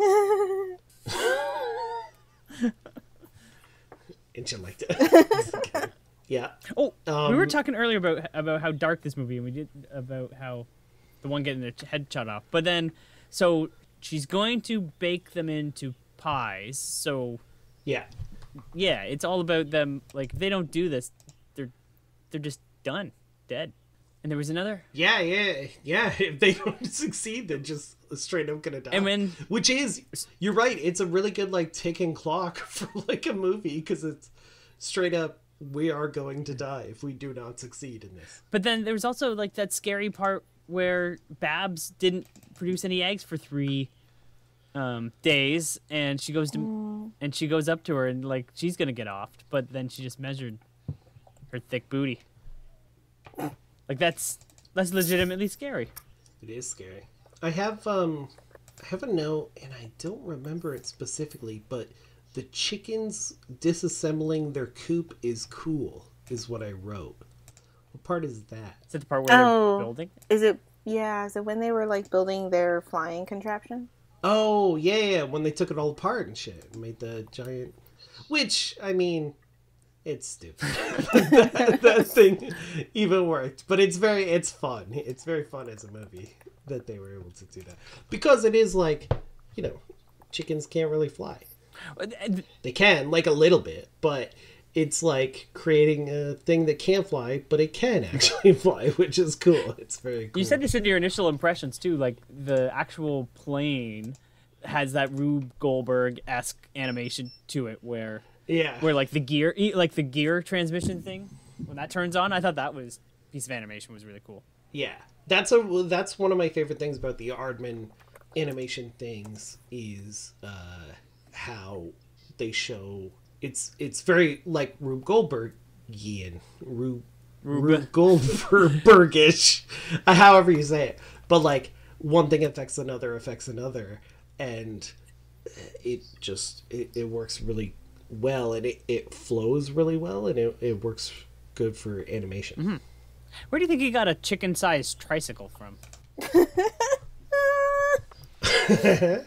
And you liked it. Yeah. Oh, Um, we were talking earlier about about how dark this movie, and we did about how the one getting their head shot off. But then, so she's going to bake them into pies. So Yeah. yeah, it's all about them. Like, if they don't do this, they're they're just done, dead. And there was another. Yeah, yeah, yeah. If they don't succeed, they're just straight up gonna die. And when, which is, you're right. It's a really good like ticking clock for like a movie because it's straight up. We are going to die if we do not succeed in this. But then there was also like that scary part where Babs didn't produce any eggs for three um, days, and she goes to mm. and she goes up to her and like she's gonna get offed, but then she just measured her thick booty. Like that's that's legitimately scary. It is scary. I have um, I have a note, and I don't remember it specifically, but the chickens disassembling their coop is cool, is what I wrote. What part is that? Is that the part where oh, they're building? Is it? Yeah. Is it when they were like building their flying contraption? Oh yeah, yeah. When they took it all apart and shit, and made the giant. Which I mean. It's stupid. that, that thing even worked, but it's very, it's fun. It's very fun as a movie that they were able to do that because it is like, you know, chickens can't really fly. They can like a little bit, but it's like creating a thing that can't fly, but it can actually fly, which is cool. It's very cool. You said this in your initial impressions too, like the actual plane has that Rube Goldberg-esque animation to it where. Yeah. Where like the gear, like the gear transmission thing, when that turns on, I thought that was piece of animation was really cool. Yeah, that's a that's one of my favorite things about the Aardman animation things is uh, how they show it's it's very like Rube Goldbergian, Rube Rube Goldbergish, however you say it. But like one thing affects another affects another, and it just it, it works really. well and it, it flows really well and it, it works good for animation. Mm-hmm. Where do you think he got a chicken-sized tricycle from? uh,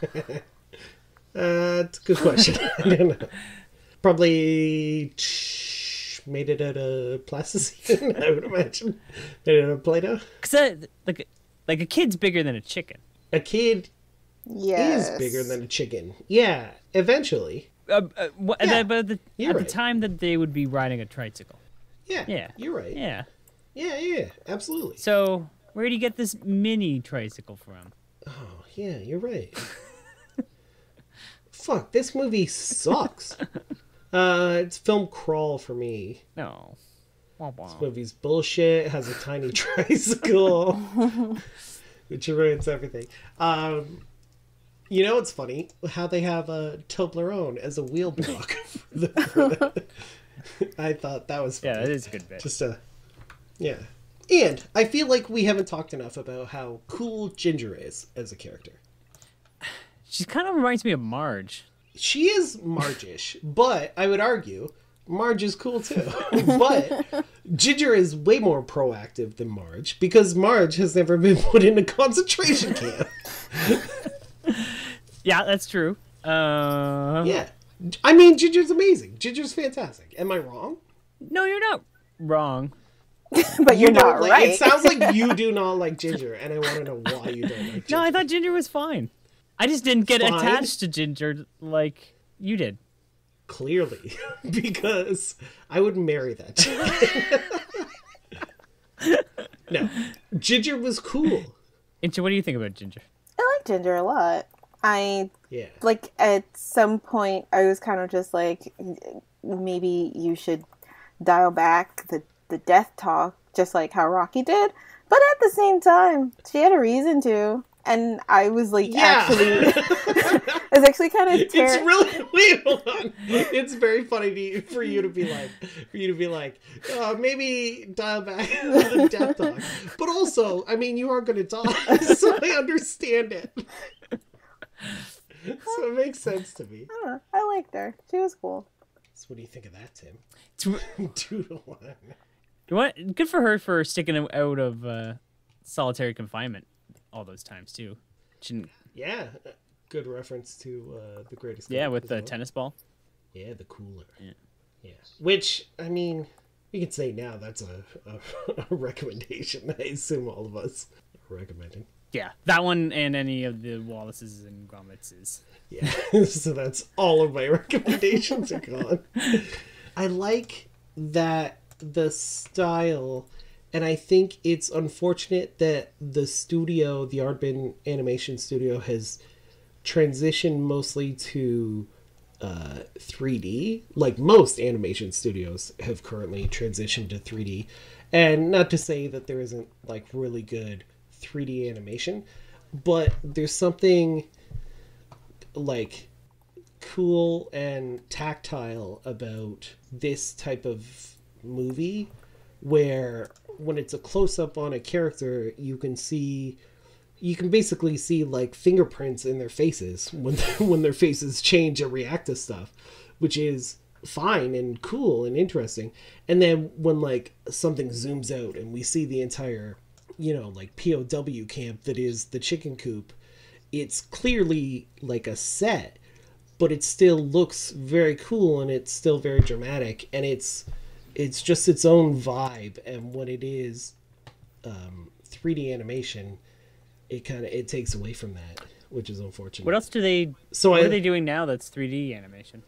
that's a good question. I don't know. Probably made it out of plasticine, I would imagine. Made it out of Play-Doh. Cause like like a kid's bigger than a chicken. A kid yes. is bigger than a chicken. Yeah, eventually. Uh, uh, wh- yeah, the, the, at right. the time that they would be riding a tricycle. Yeah, yeah, you're right. Yeah, yeah, yeah, absolutely. So where do you get this mini tricycle from? Oh, yeah, you're right. Fuck, this movie sucks. uh, it's film crawl for me. No, wah, wah. This movie's bullshit. It has a tiny tricycle, which ruins everything. Um. You know, it's funny how they have a Toblerone as a wheel block. For the, for the, I thought that was funny. Yeah, that is a good bit. Just a, yeah. And I feel like we haven't talked enough about how cool Ginger is as a character. She kind of reminds me of Marge. She is Marge-ish, but I would argue Marge is cool too. But Ginger is way more proactive than Marge because Marge has never been put in a concentration camp. Yeah, that's true. Uh... Yeah. I mean, Ginger's amazing. Ginger's fantastic. Am I wrong? No, you're not wrong. But you're you not like, right. It sounds like you do not like Ginger, and I want to know why you don't like Ginger. No, I thought Ginger was fine. I just didn't get fine? attached to Ginger like you did. Clearly. Because I would marry that chick. No. Ginger was cool. And so what do you think about Ginger? I like Ginger a lot. I, yeah. like, at some point, I was kind of just like, maybe you should dial back the, the death talk, just like how Rocky did. But at the same time, she had a reason to. And I was, like, yeah. actually, it was actually kind of ter- It's really, wait, hold on. It's very funny to you, for you to be like, for you to be like, uh, maybe dial back the death talk. But also, I mean, you are going to die, so I understand it. So it makes sense to me. I don't know. I liked her. She was cool. So what do you think of that, Tim? Two to one. What? Good for her for sticking out of uh, solitary confinement all those times too. She yeah, good reference to uh, the Greatest. Yeah, with the well. tennis ball. Yeah, the cooler. Yeah, yeah. Which I mean, we could say now that's a, a, a recommendation. I assume all of us are recommending. Yeah, that one and any of the Wallaces and Gromitses. Yeah, so that's all of my recommendations are gone. I like that the style, and I think it's unfortunate that the studio, the Aardman Animation Studio, has transitioned mostly to uh, three D. Like most animation studios have currently transitioned to three D. And not to say that there isn't like really good three D animation, but there's something like cool and tactile about this type of movie where when it's a close-up on a character, you can see you can basically see like fingerprints in their faces when when their faces change and react to stuff, which is fine and cool and interesting. And then when like something zooms out and we see the entire, you know, like P O W camp that is the chicken coop, it's clearly like a set, but it still looks very cool and it's still very dramatic, and it's it's just its own vibe. And when it is um, three D animation, it kind of it takes away from that, which is unfortunate. What else do they? So what I, are they doing now that's three D animation?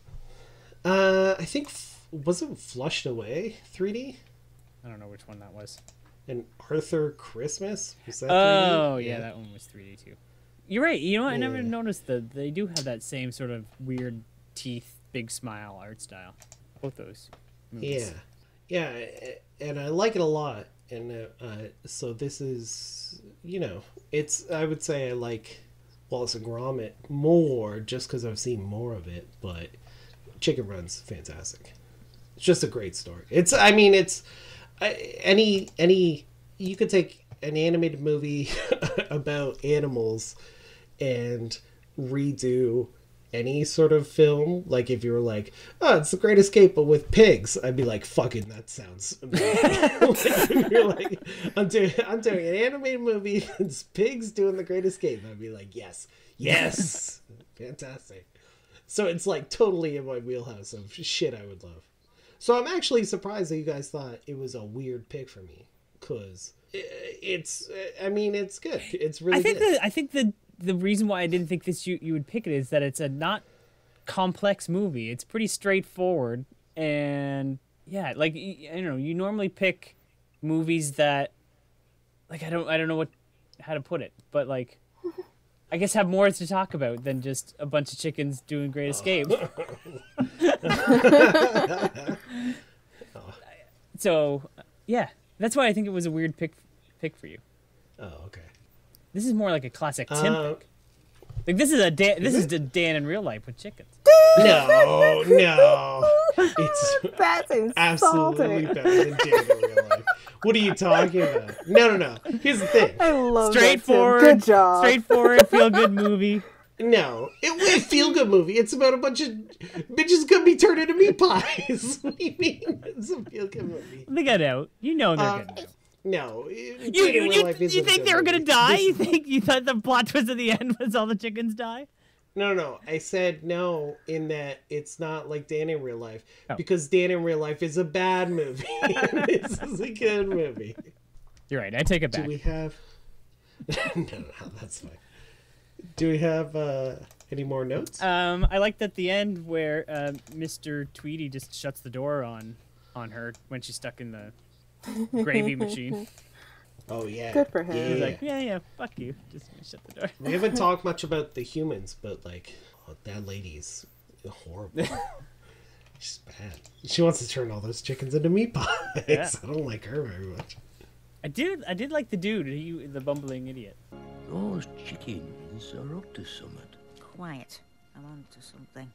Uh, I think was it Flushed Away three D? I don't know which one that was. And Arthur Christmas? Was that oh, three D? yeah, that one was three D too. You're right. You know, I never Yeah. noticed that they do have that same sort of weird teeth, big smile art style. Both those movies. Yeah. Yeah, and I like it a lot. And uh, uh, so this is, you know, it's, I would say I like Wallace and Gromit more just because I've seen more of it, but Chicken Run's fantastic. It's just a great story. It's, I mean, it's I, any, any, you could take an animated movie about animals and redo any sort of film. Like if you were like, oh, it's The Great Escape but with pigs, I'd be like, fucking that sounds amazing. Like, if you're like, I'm doing I'm doing an animated movie that's pigs doing The Great Escape, I'd be like, yes, yes. Fantastic. So it's like totally in my wheelhouse of shit I would love. So I'm actually surprised that you guys thought it was a weird pick for me, because it's, I mean, it's good. It's really I think good. the I think the the reason why I didn't think this you you would pick it is that it's a not complex movie. It's pretty straightforward, and yeah, like I don't know, you normally pick movies that, like I don't I don't know what how to put it, but like I guess have more to talk about than just a bunch of chickens doing Great Escape. So yeah, that's why I think it was a weird pick pick for you. Oh, okay. This is more like a classic Tim Uh, pick. Like this is a Dan, this is the Dan in real life with chickens. No, no. It's That's insulting. absolutely better than Dan in real life. What are you talking about? No, no, no. Here's the thing. I love Straightforward, that, Tim. Good job. straightforward, feel good movie. No, it was a feel-good movie. It's about a bunch of bitches gonna be turned into meat pies. What do you mean? It's a feel-good movie. They got out. You know they're Um, getting out. No, You, Dan you, in real you, life you isn't a think good they were gonna movie. die? This- You think you thought the plot twist at the end was all the chickens die? No, no, I said no in that it's not like Dan in real life, Oh. because Dan in real life is a bad movie. This is a good movie. You're right. I take it Do back. we have? no, no, that's fine. Do we have uh, any more notes? Um, I liked at the end where uh, Mister Tweety just shuts the door on on her when she's stuck in the gravy machine. Oh yeah, Good for him. Yeah, He's yeah. like, yeah, yeah, fuck you. Just shut the door. We haven't talked much about the humans, but like, oh, that lady's horrible. She's bad. She wants to turn all those chickens into meat pies. Yeah. I don't like her very much. I did. I did like the dude, he, the bumbling idiot. Those chickens are up to something. Quiet. I'm on to something.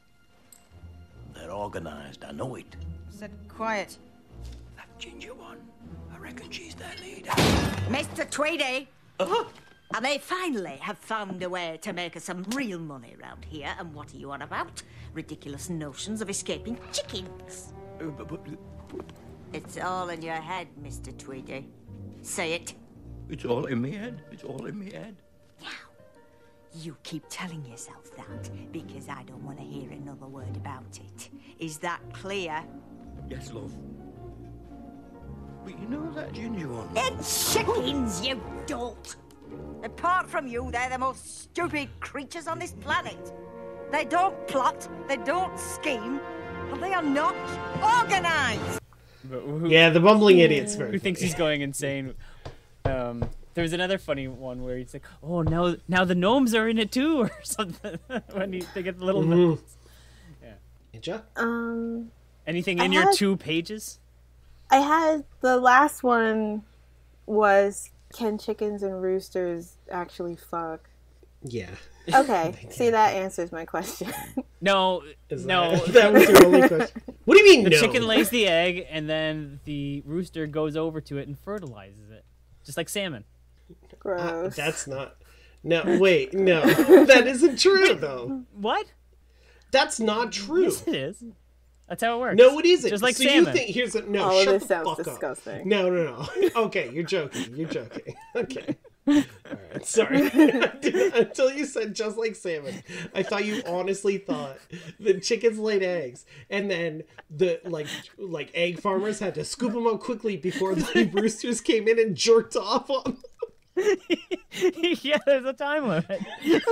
They're organized, I know it. Said quiet. That ginger one, I reckon she's their leader. Mister Tweedy! Uh-huh. And they finally have found a way to make us some real money around here. And what are you on about? Ridiculous notions of escaping chickens. Uh, but, but, but It's all in your head, Mister Tweedy. Say it. it's all in me head. It's all in me head. Now, you keep telling yourself that because I don't want to hear another word about it. Is that clear? Yes, love. But you know that ginger one? It's chickens, you dolt! Apart from you, they're the most stupid creatures on this planet. They don't plot, they don't scheme, and they are not organized. Who, yeah, the bumbling idiot's very Who funny. thinks he's going insane? Um, there was another funny one where he's like, "Oh, now now the gnomes are in it too," or something. When he, they get the little Mhm. gnomes. Yeah. Ninja? Um, Anything I in your had- two pages? I had the last one was can chickens and roosters actually fuck? Yeah. Okay, see that answers my question. No, Is no. that- that was your only question? What do you mean, The no? chicken lays the egg, and then the rooster goes over to it and fertilizes it, just like salmon. Gross. That's not. No, wait, no, that isn't true though. What? That's not true. Yes, it is. That's how it works. No, it isn't. Just like so salmon. you think here's a no? All of shut this the sounds fuck disgusting. up. No, no, no. Okay, you're joking. You're joking. Okay. All right. Sorry. Until you said just like salmon, I thought you honestly thought that chickens laid eggs, and then the like like egg farmers had to scoop them up quickly before the roosters came in and jerked off on them. Yeah, there's a time limit.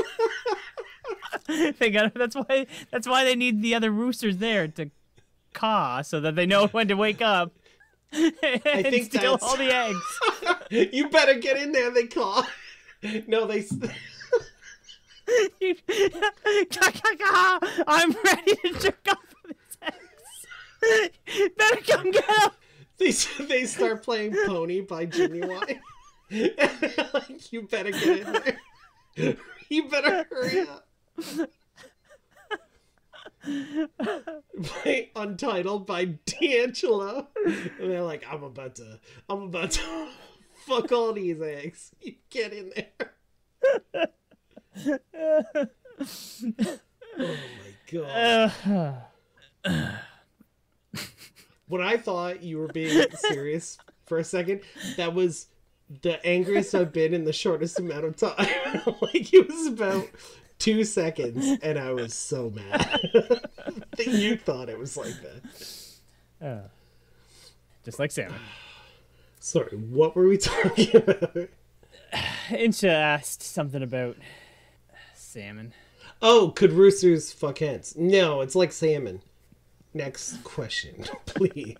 They got that's why that's why they need the other roosters there to caw so that they know when to wake up and I think steal that's- all the eggs. You better get in there. They claw. No, they. You- I'm ready to jerk off with these eggs. Better come get them. They they start playing Pony by Genuine. Like, you better get in there. You better hurry up. By Untitled by D'Angelo. And they're like, I'm about to I'm about to fuck all these eggs. You get in there. Oh my god. When I thought you were being serious for a second, that was the angriest I've been in the shortest amount of time. Like, it was about two seconds, and I was so mad that you thought it was like that. Uh, just like salmon. Sorry, what were we talking about? Incha asked something about salmon. Oh, could roosters fuck hens? No, it's like salmon. Next question, please.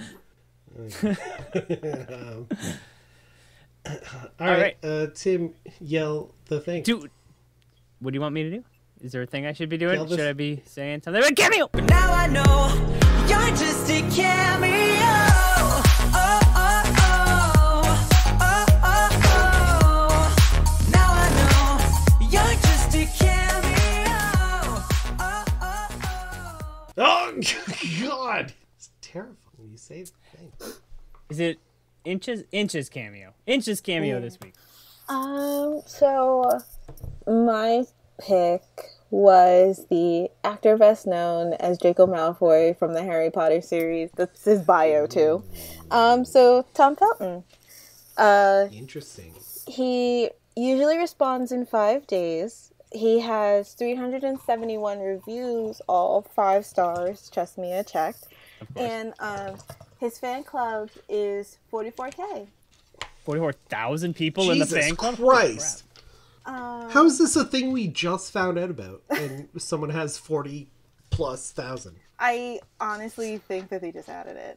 um, all right, All right. Uh, Tim, yell the thing. Do what do you want me to do? Is there a thing I should be doing? Yell this- Should I be saying something? But cameo. Now I know you're just a cameo. Oh, oh, oh. Oh, oh, oh. Now I know you're just a cameo. Oh, oh, oh. Oh God, it's terrifying when you say the thing. Is it inches? Inches cameo. Inches cameo this week. Um, so my pick was the actor best known as Draco Malfoy from the Harry Potter series. That's his bio too. Um, so Tom Felton. Uh, Interesting. he usually responds in five days. He has three hundred seventy-one reviews, all five stars. Trust me, I checked. And um, his fan club is forty-four K. Forty-four thousand people Jesus in the fan club. Christ. Um, How is this a thing we just found out about and someone has forty plus thousand? I honestly think that they just added it.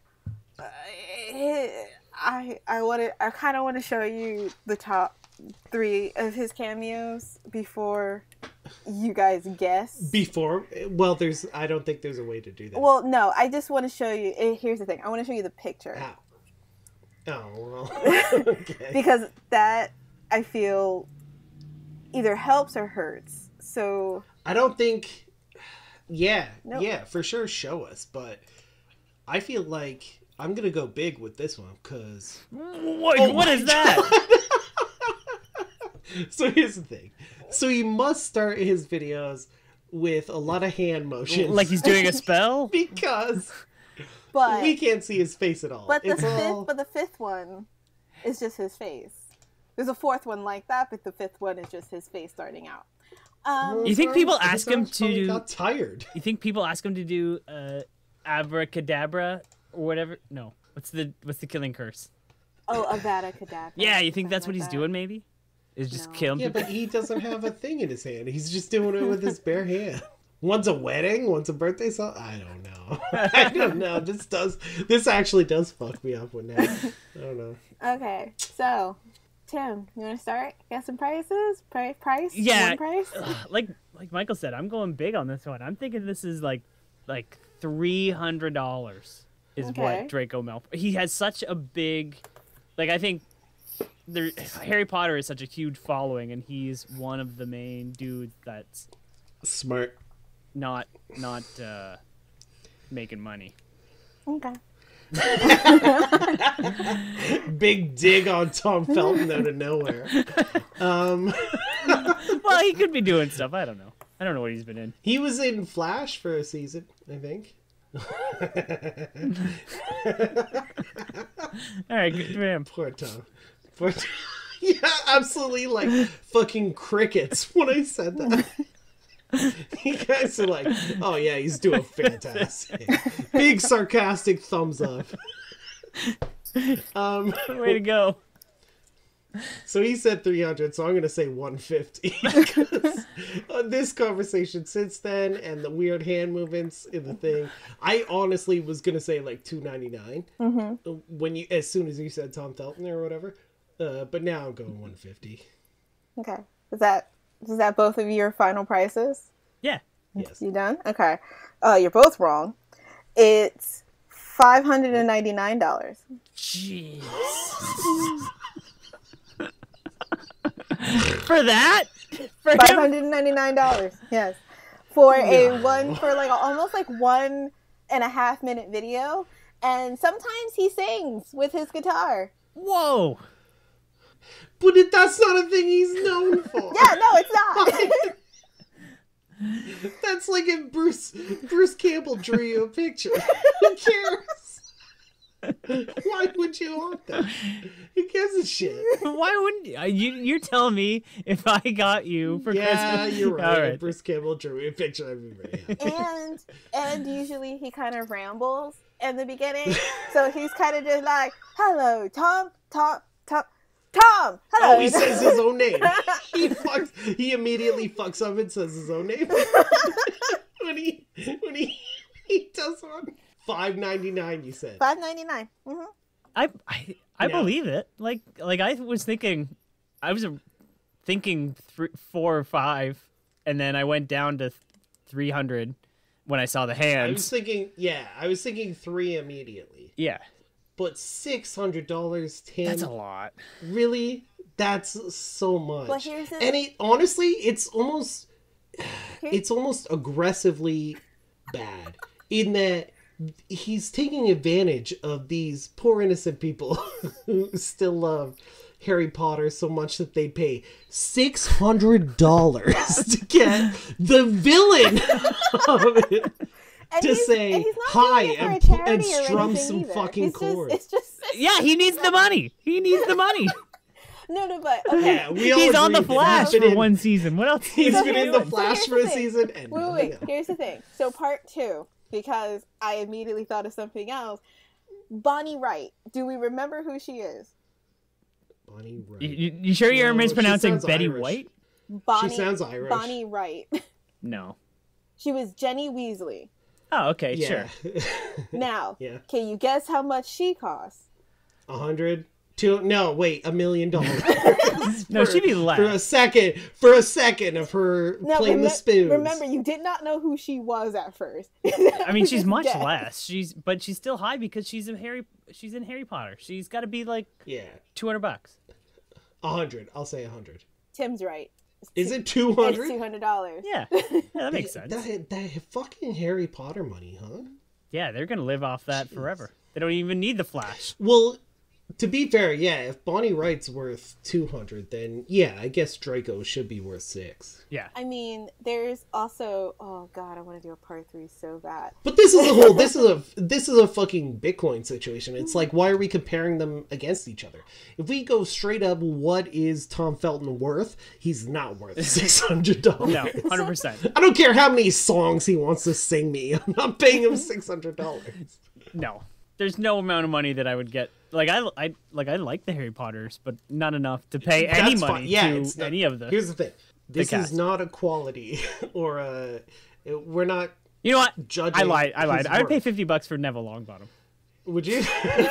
I I, I want to. I kind of want to show you the top three of his cameos before you guys guess. Before, well, there's. I don't think there's a way to do that. Well, no, I just want to show you. eh, Here's the thing. I want to show you the picture. How? Oh well. Okay. Because that I feel either helps or hurts. So I don't think. Yeah, Nope. yeah, for sure. Show us, but I feel like I'm gonna go big with this one because. What, Oh what my is that? So here's the thing. So he must start his videos with a lot of hand motions, Like he's doing a spell? because but we can't see his face at all. but the It's fifth all- but the fifth one is just his face. There's a fourth one like that, but the fifth one is just his face starting out. Um, You think Sorry, people I ask guess I him was probably to? got tired. You think people ask him to do uh, abracadabra or whatever? No. What's the what's the killing curse? oh, Avada Kedavra. Yeah, you think something that's what like he's that. doing? Maybe. Is just No. killing Yeah, people. but he doesn't have a thing in his hand. He's just doing it with his bare hand. One's a wedding, one's a birthday song. I don't know. I don't know. This does. This actually does fuck me up when that. I don't know. Okay, so Tim, you want to start? Got some prices? Price? Price? Yeah. One price? like like Michael said, I'm going big on this one. I'm thinking this is like like three hundred dollars is Okay. what Draco Malfoy. He has such a big, like I think, there Harry Potter is such a huge following, and he's one of the main dudes that's Smart. not not uh, making money. Okay. Big dig on Tom Felton out of nowhere. Um, Well, he could be doing stuff. I don't know. I don't know what he's been in. he was in Flash for a season, I think. All right, good for him. Poor Tom. Poor Tom. Yeah, absolutely like fucking crickets when I said that. You guys are like, oh yeah, he's doing fantastic. Big sarcastic thumbs up. Um, Way to go. so he said three hundred, so I'm gonna say one fifty. Because on this conversation since then and the weird hand movements in the thing, I honestly was gonna say like two ninety-nine Mm-hmm. when you, as soon as you said Tom Felton or whatever. Uh, but now I'm going one fifty. Okay. Is that is that both of your final prices? Yeah. Yes. You done? Okay. Uh, you're both wrong. It's five hundred and ninety nine dollars. Jeez. For that? For Five him? hundred and ninety nine dollars. Yes. For a No. one for like almost like one and a half minute video, and sometimes he sings with his guitar. Whoa. But it, that's not a thing he's known for. Yeah, no, it's not. That's like if Bruce Bruce Campbell drew you a picture. Who cares? Why would you want that? Who gives a shit? Why wouldn't you? you? You're telling me if I got you for Yeah, Christmas. you're right. All If right. Bruce Campbell drew me a picture, I'd be very happy. and and usually he kind of rambles in the beginning, so he's kind of just like, "Hello, Tom, Tom, Tom, Tom. Hello." Oh, he says his own name. He fucks. He immediately fucks up and says his own name when he when he he does one. Five ninety nine. You said. Five ninety nine. Mm-hmm. I I, I No. believe it. Like like I was thinking, I was uh, thinking three, four or five, and then I went down to three hundred when I saw the I was hands. thinking. Yeah, I was thinking three immediately. Yeah, But six hundred dollars, Tim. that's a lot. Really? That's so much. Well, here's the- and it honestly, it's almost Here's- it's almost aggressively bad in that he's taking advantage of these poor innocent people who still love Harry Potter so much that they pay six hundred dollars to get the villain of it. And To he's- say and he's not hi doing it for a and- charity and or strum anything some either. fucking He's just- chords. It's just Yeah, he needs the money. He needs the money. no, no, but okay. Yeah, we all He's on the agree that Flash he's for been in- one season. What else? He's So been here's in the the- so Flash here's for the a thing. season and Wait, wait, nothing wait. else. Here's the thing. So part two, because I immediately thought of something else. Bonnie Wright. Do we remember who she is? Bonnie Wright. You, you, you sure you're No, she mispronouncing sounds Betty Irish. White? Bonnie. sounds Irish. Bonnie Wright. No. She was Jenny Weasley. Oh, okay, Yeah. sure. Now, Yeah. can you guess how much she costs? A hundred? Two? No, wait, a million dollars. No, For- she'd be less. For a second, for a second of her Now, playing the remem- spoons. remember, you did not know who she was at first. I mean, she's Just much guess. less. She's but she's still high because she's in Harry. She's in Harry Potter. She's got to be like Yeah, two hundred bucks. a hundred. I'll say a hundred. Tim's right. Is it two It's two hundred? hundred dollars. Yeah, yeah, that makes sense. That, that fucking Harry Potter money, huh? Yeah, they're gonna live off that Jeez. forever. They don't even need the Flash. Well, to be fair, yeah, if Bonnie Wright's worth two hundred, then yeah, I guess Draco should be worth six. Yeah. I mean, there's also, oh god, I want to do a part three so bad. But this is a whole this is a this is a fucking Bitcoin situation. It's like, why are we comparing them against each other? If we go straight up, what is Tom Felton worth? He's not worth six hundred dollars. No, hundred percent. I don't care how many songs he wants to sing me. I'm not paying him six hundred dollars. No. there's no amount of money that I would get. Like I, I like I like the Harry Potters, but not enough to pay any That's money fine. Yeah, to it's not- any of them. Here's the thing. This cast. is not a quality or a. We're not. You know what? Judging I lied. I lied. his I would pay work. fifty bucks for Neville Longbottom. Would you?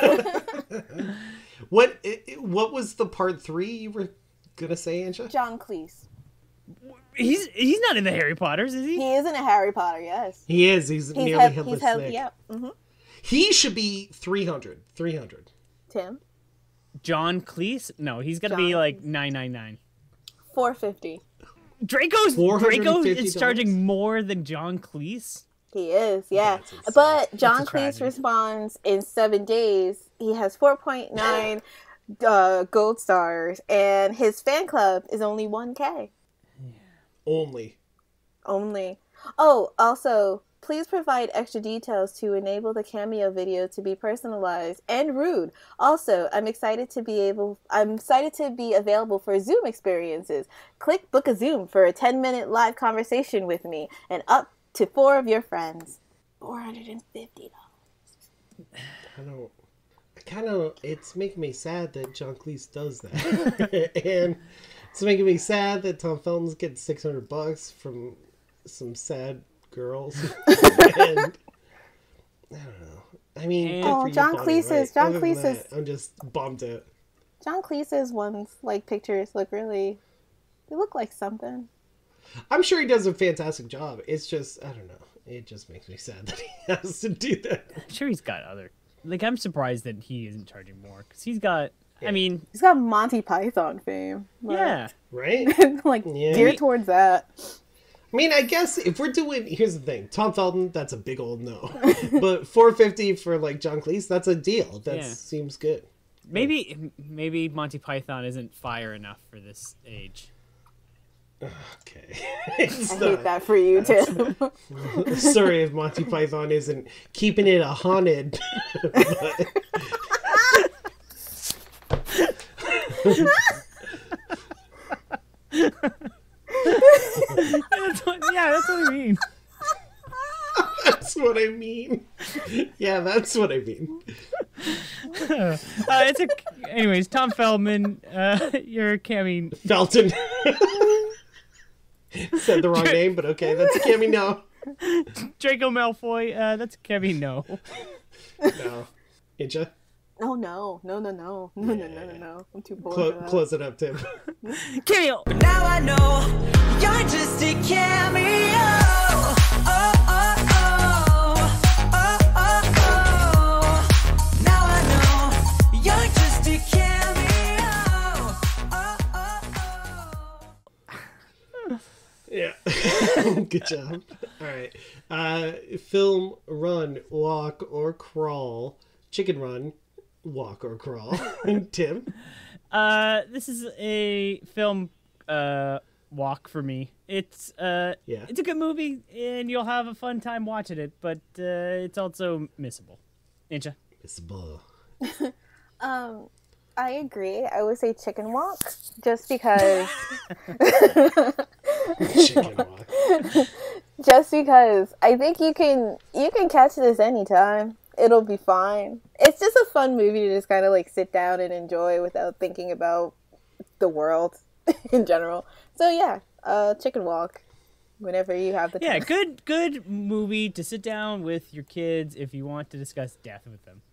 what? What was the part three you were gonna say, Anja? John Cleese. He's he's not in the Harry Potters, is he? He is in a Harry Potter, yes. He is. He's, He's nearly head, headless he's head, Nick. yeah. Mm-hmm. He should be three hundred. three hundred. Tim. John Cleese? No, he's gonna John be like nine nine nine. four fifty. Draco's four hundred Draco fifty dollars? is charging more than John Cleese. He is, yeah. That's insane. But John That's a Cleese tragedy. responds in seven days. He has four point nine uh, gold stars, and his fan club is only one K. Only. Only. Oh, also, please provide extra details to enable the cameo video to be personalized and rude. Also, I'm excited to be able I'm excited to be available for Zoom experiences. Click book a Zoom for a ten minute live conversation with me and up to four of your friends. four hundred fifty dollars. I don't. I kind of. It's making me sad that John Cleese does that, and it's making me sad that Tom Felton's getting six hundred bucks from some sad girls. and I don't know. I mean, good Oh, for you, John Bonnie, Cleese's- right? John Other than Cleese's- that, I'm just bummed out. John Cleese's ones, like, pictures look really... They look like something. I'm sure he does a fantastic job. It's just, I don't know. It just makes me sad that he has to do that. I'm sure he's got other. Like I'm surprised that he isn't charging more because he's got. I mean, He's got Monty Python fame. Like, yeah. Right? like, Yeah. geared towards that. I mean, I guess if we're doing, here's the thing: Tom Felton, that's a big old no. But four fifty for like John Cleese, that's a deal. That Yeah. seems good. Maybe maybe Monty Python isn't fire enough for this age. Okay. I hate that for you, Tim. Sorry if Monty Python isn't keeping it a haunted. but... That's what, yeah, that's what I mean. That's what I mean. Yeah, that's what I mean. Uh, it's a. Anyways, Tom Feldman, uh, you're Cammy. Felton. Said the wrong name, but okay, that's a Cammy no. Draco Malfoy, uh, that's Cammy no. No. Incha? Oh, no. No, no, no. No, no, no, no, no. I'm too poor Clo- for that. close it up, Tim. Cameo. Now I know you're just a cameo. Oh, oh, oh. Oh, oh, oh. Now I know you're just a cameo. Oh, oh, oh. Yeah. Good job. All right. Uh, film, run, walk, or crawl. Chicken run, walk, or crawl. Tim? Uh, this is a film uh walk for me. It's uh Yeah. it's a good movie and you'll have a fun time watching it, but uh, it's also missable. Incha. Missable. Um, I agree. I would say chicken walk, just because. Chicken walk. Just because I think you can you can catch this anytime. It'll be fine. It's just a fun movie to just kind of like sit down and enjoy without thinking about the world in general. So yeah, uh, chicken walk. Whenever you have the time. Yeah, good good movie to sit down with your kids if you want to discuss death with them.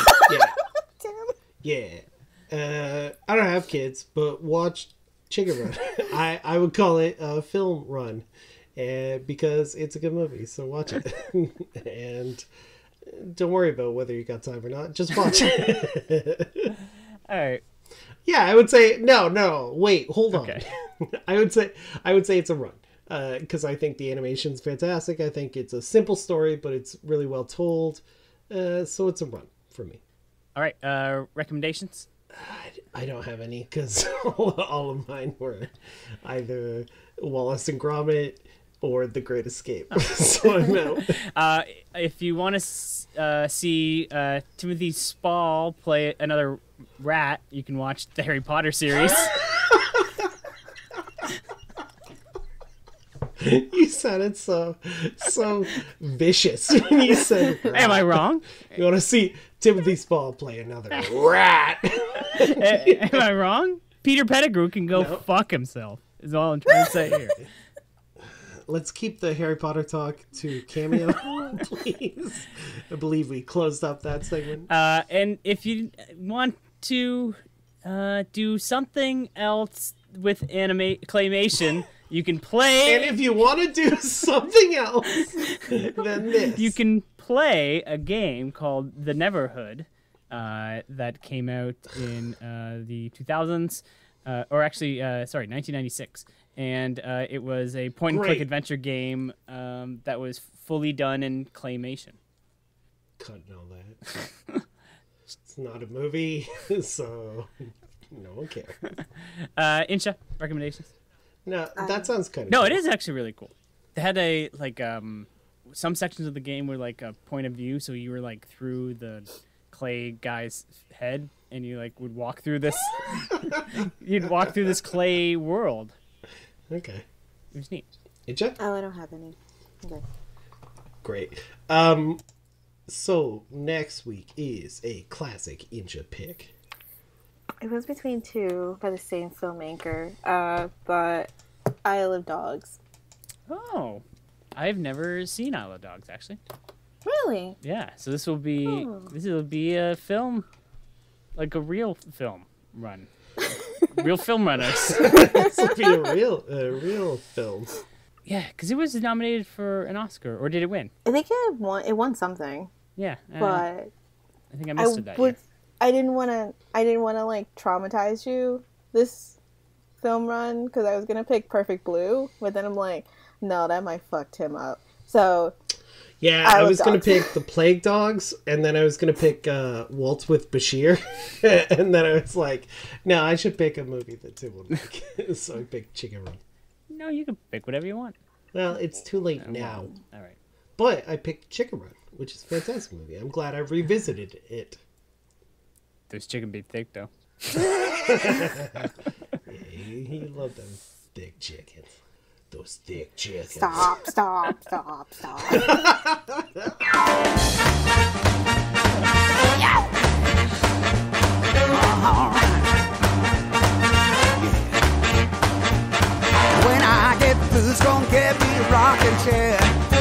Yeah. Uh, I don't have kids, but watch Chicken Run. I, I would call it a film run, and because it's a good movie, so watch it. And don't worry about whether you got time or not. Just watch it. All right. Yeah, I would say no, no. Wait, hold on. Okay. I would say I would say it's a run because uh, I think the animation's fantastic. I think it's a simple story, but it's really well told. Uh, so it's a run for me. All right. Uh, recommendations. I, I don't have any because all, all of mine were either Wallace and Gromit or The Great Escape. So I'm out. Uh, if you want to uh, see uh, Timothy Spall play another rat, you can watch the Harry Potter series. You sounded so so vicious when you said rat. Am I wrong? You want to see Timothy Spall play another rat. Am I wrong? Peter Pettigrew can go No. fuck himself, is all I'm trying to say here. Let's keep the Harry Potter talk to cameo, please. I believe we closed up that segment. Uh, and if you want to uh, do something else with anima- claymation, you can play... And if you want to do something else than this... You can play a game called The Neverhood uh, that came out in uh, the two thousands, uh, or actually, uh, sorry, nineteen ninety-six. And uh, it was a point-and-click Great. adventure game um, that was fully done in claymation. Couldn't know that. It's not a movie, so no one cares. Uh, Insha, recommendations? No, that sounds kind of No, cool. it is actually really cool. They had a, like, um, some sections of the game were, like, a point of view, so you were, like, through the clay guy's head, and you, like, would walk through this... You'd walk through this clay world. Okay. It was neat. Incha? Oh, I don't have any. Okay. Great. Um, so next week is a classic Incha pick. It was between two by the same filmmaker, uh, but Isle of Dogs. Oh, I've never seen Isle of Dogs, actually. Really? Yeah, so this will be Oh. this will be a film, like a real film run, real film runners. This will be a real, a real film. Yeah, because it was nominated for an Oscar, or did it win? I think it won. It won something. Yeah, uh, But I think I I missed it that would. year. I didn't want to. I didn't want to like traumatize you this film run because I was gonna pick Perfect Blue, but then I'm like, no, that might fuck Tim up. So Yeah, Isle I of was going to Dogs. pick The Plague Dogs, and then I was going to pick uh, Waltz with Bashir, and then I was like, no, I should pick a movie that Tim would like. So I picked Chicken Run. No, you can pick whatever you want. Well, it's too late now. All right. But I picked Chicken Run, which is a fantastic movie. I'm glad I revisited it. Those chicken be thick though. Yeah, he, he loved them big chickens. Those thick chickens. stop, stop, stop, stop. When I get blues, gonna get me a rocking chair.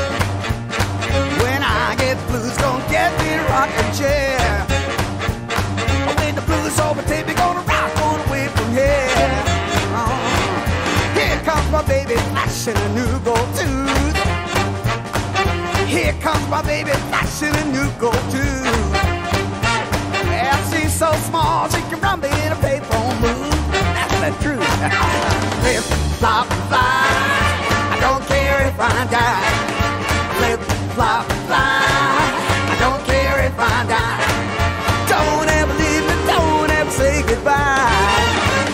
When I get blues, gonna get me a rocking chair. When the blues overtake me, gonna rock on away from here. Oh. Here comes my baby, flashing a new gold tooth. Here comes my baby, flashing a new gold tooth. Well, she's so small, she can run me in a payphone booth. That's the truth. Flip, flop, fly. I don't care if I die. Flip, flop, fly. I don't care if I die. Don't ever leave me, don't ever say goodbye.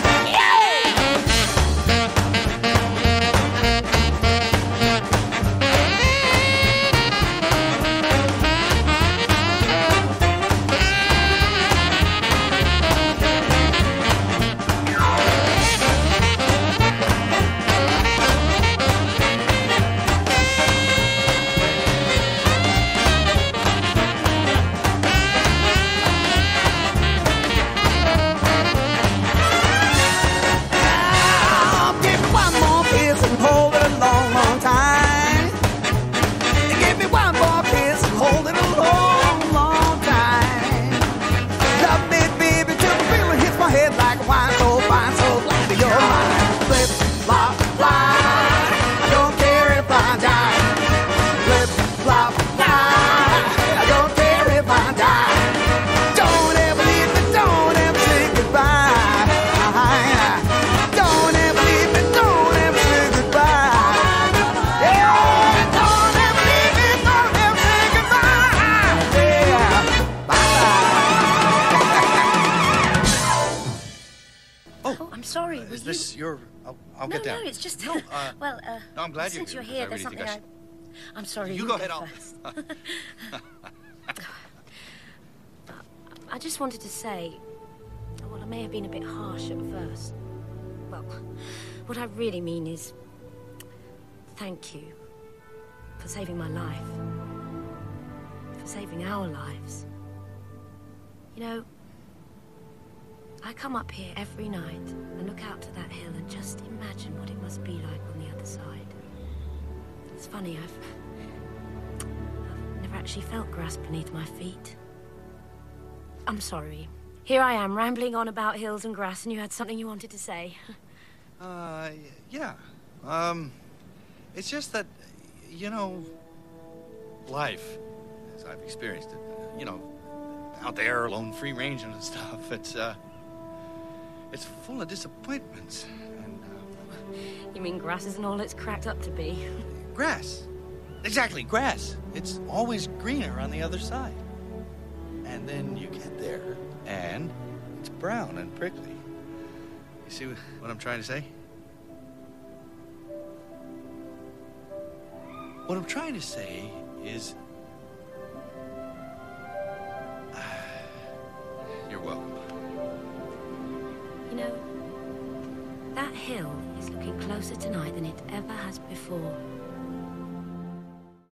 Give me one more kiss and hold it a long, long time. Give me one more kiss and hold it a long, long time. Love me, baby, till the feeling hits my head like a wine so fine, so glad that you're mine. Flip, flop, fly. I don't care if I die. Flip, flop, fly. I don't care if I die. Don't ever leave me, don't ever say goodbye. Don't ever leave me, don't ever say goodbye. Yeah, don't ever leave me, don't ever say goodbye. Yeah, bye. Oh, I'm sorry. Is were this you... your... I'll, I'll no, get down. no, it's just... No, uh, well, uh... no, I'm glad you're since here, you're here, because I there's really something think I I... I'm sorry, You you, go ahead, I'll- first. I just wanted to say... Well, I may have been a bit harsh at first. Well, what I really mean is... Thank you for saving my life. For saving our lives. You know, I come up here every night and look out to that hill and just imagine what it must be like on the other side. It's funny, I've, I've never actually felt grass beneath my feet. I'm sorry. Here I am, rambling on about hills and grass, and you had something you wanted to say. Uh, yeah. Um, it's just that, you know, life, as I've experienced it, you know, out there alone, free range and stuff, it's, uh, it's full of disappointments. And, uh, You mean grass isn't all it's cracked up to be? Grass. Exactly, grass. It's always greener on the other side. And then you get there, and it's brown and prickly. You see what I'm trying to say? What I'm trying to say is... You're welcome. You know, that hill is looking closer tonight than it ever has before.